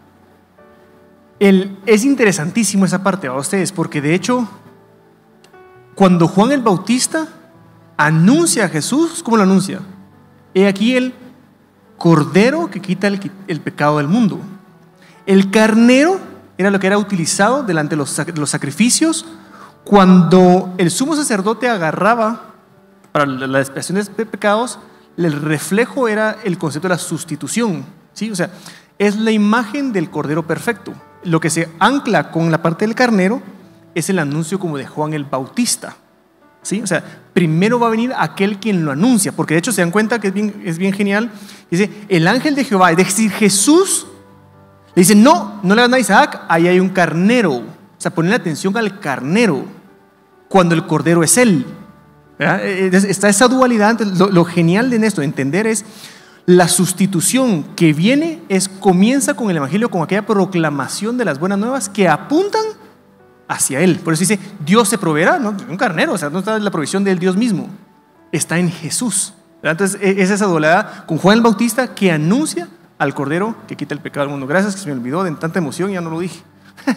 Es interesantísimo esa parte a ustedes, porque de hecho, cuando Juan el Bautista anuncia a Jesús, ¿cómo lo anuncia? He aquí el cordero que quita el pecado del mundo. El carnero era lo que era utilizado delante de los sacrificios cuando el sumo sacerdote agarraba para la expiación de pecados. El reflejo era el concepto de la sustitución, ¿sí? O sea, es la imagen del cordero perfecto. Lo que se ancla con la parte del carnero es el anuncio como de Juan el Bautista, ¿sí? O sea, primero va a venir aquel quien lo anuncia, porque de hecho se dan cuenta que es bien genial. Dice, el ángel de Jehová, es decir, Jesús, le dice, no le van a Isaac, ahí hay un carnero. O sea, ponen atención al carnero cuando el cordero es él, ¿verdad? Está esa dualidad. Lo genial de esto, entender es La sustitución que viene comienza con el Evangelio, con aquella proclamación de las buenas nuevas que apuntan hacia Él. Por eso dice, Dios se proveerá, ¿no? Un carnero, o sea, no está la provisión del Dios mismo, está en Jesús. Entonces es esa doblada con Juan el Bautista que anuncia al Cordero que quita el pecado del mundo. Gracias, que se me olvidó de tanta emoción, ya no lo dije.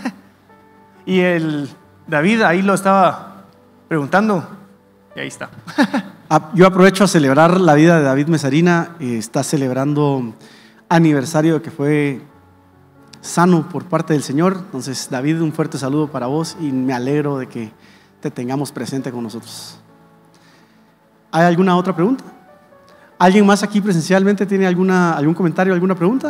Y David ahí lo estaba preguntando y ahí está. Yo aprovecho a celebrar la vida de David Mesarina. Está celebrando aniversario de que fue sano por parte del Señor. Entonces, David, un fuerte saludo para vos y me alegro de que te tengamos presente con nosotros. ¿Hay alguna otra pregunta? ¿Alguien más aquí presencialmente tiene algún comentario, alguna pregunta?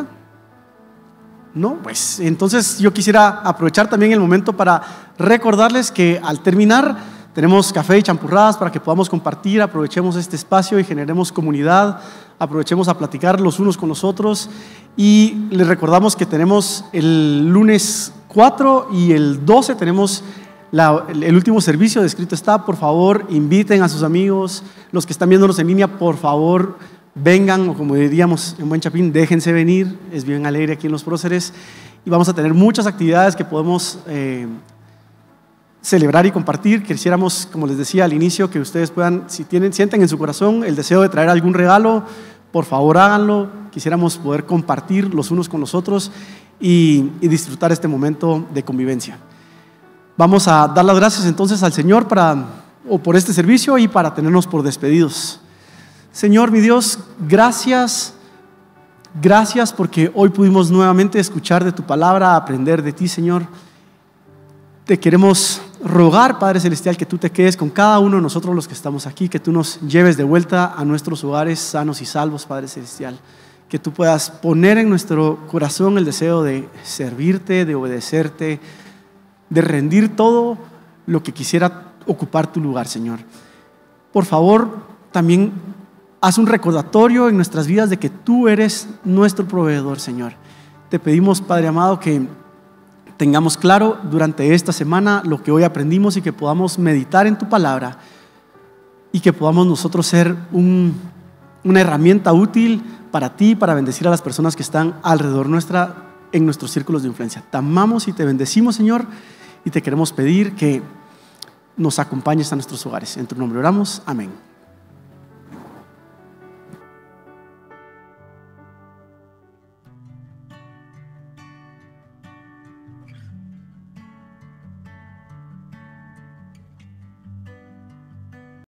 No, pues entonces yo quisiera aprovechar también el momento para recordarles que al terminar tenemos café y champurradas para que podamos compartir, aprovechemos este espacio y generemos comunidad, aprovechemos a platicar los unos con los otros y les recordamos que tenemos el lunes 4 y el 12 tenemos el último servicio de Escrito Está. Por favor, inviten a sus amigos, los que están viéndonos en línea, por favor, vengan, o como diríamos en buen chapín, déjense venir. Es bien alegre aquí en Los Próceres y vamos a tener muchas actividades que podemos celebrar y compartir. Quisiéramos, como les decía al inicio, que ustedes puedan, si sienten en su corazón el deseo de traer algún regalo, por favor háganlo. Quisiéramos poder compartir los unos con los otros y disfrutar este momento de convivencia. Vamos a dar las gracias entonces al Señor por este servicio y para tenernos por despedidos. Señor, mi Dios, gracias porque hoy pudimos nuevamente escuchar de tu palabra, aprender de ti, Señor. Te queremos rogar, Padre Celestial, que tú te quedes con cada uno de nosotros los que estamos aquí, que tú nos lleves de vuelta a nuestros hogares sanos y salvos, Padre Celestial. Que tú puedas poner en nuestro corazón el deseo de servirte, de obedecerte, de rendir todo lo que quisiera ocupar tu lugar, Señor. Por favor, también haz un recordatorio en nuestras vidas de que tú eres nuestro proveedor, Señor. Te pedimos, Padre amado, que tengamos claro durante esta semana lo que hoy aprendimos y que podamos meditar en tu palabra y que podamos nosotros ser una herramienta útil para ti, para bendecir a las personas que están alrededor nuestra en nuestros círculos de influencia. Te amamos y te bendecimos, Señor, y te queremos pedir que nos acompañes a nuestros hogares. En tu nombre oramos. Amén.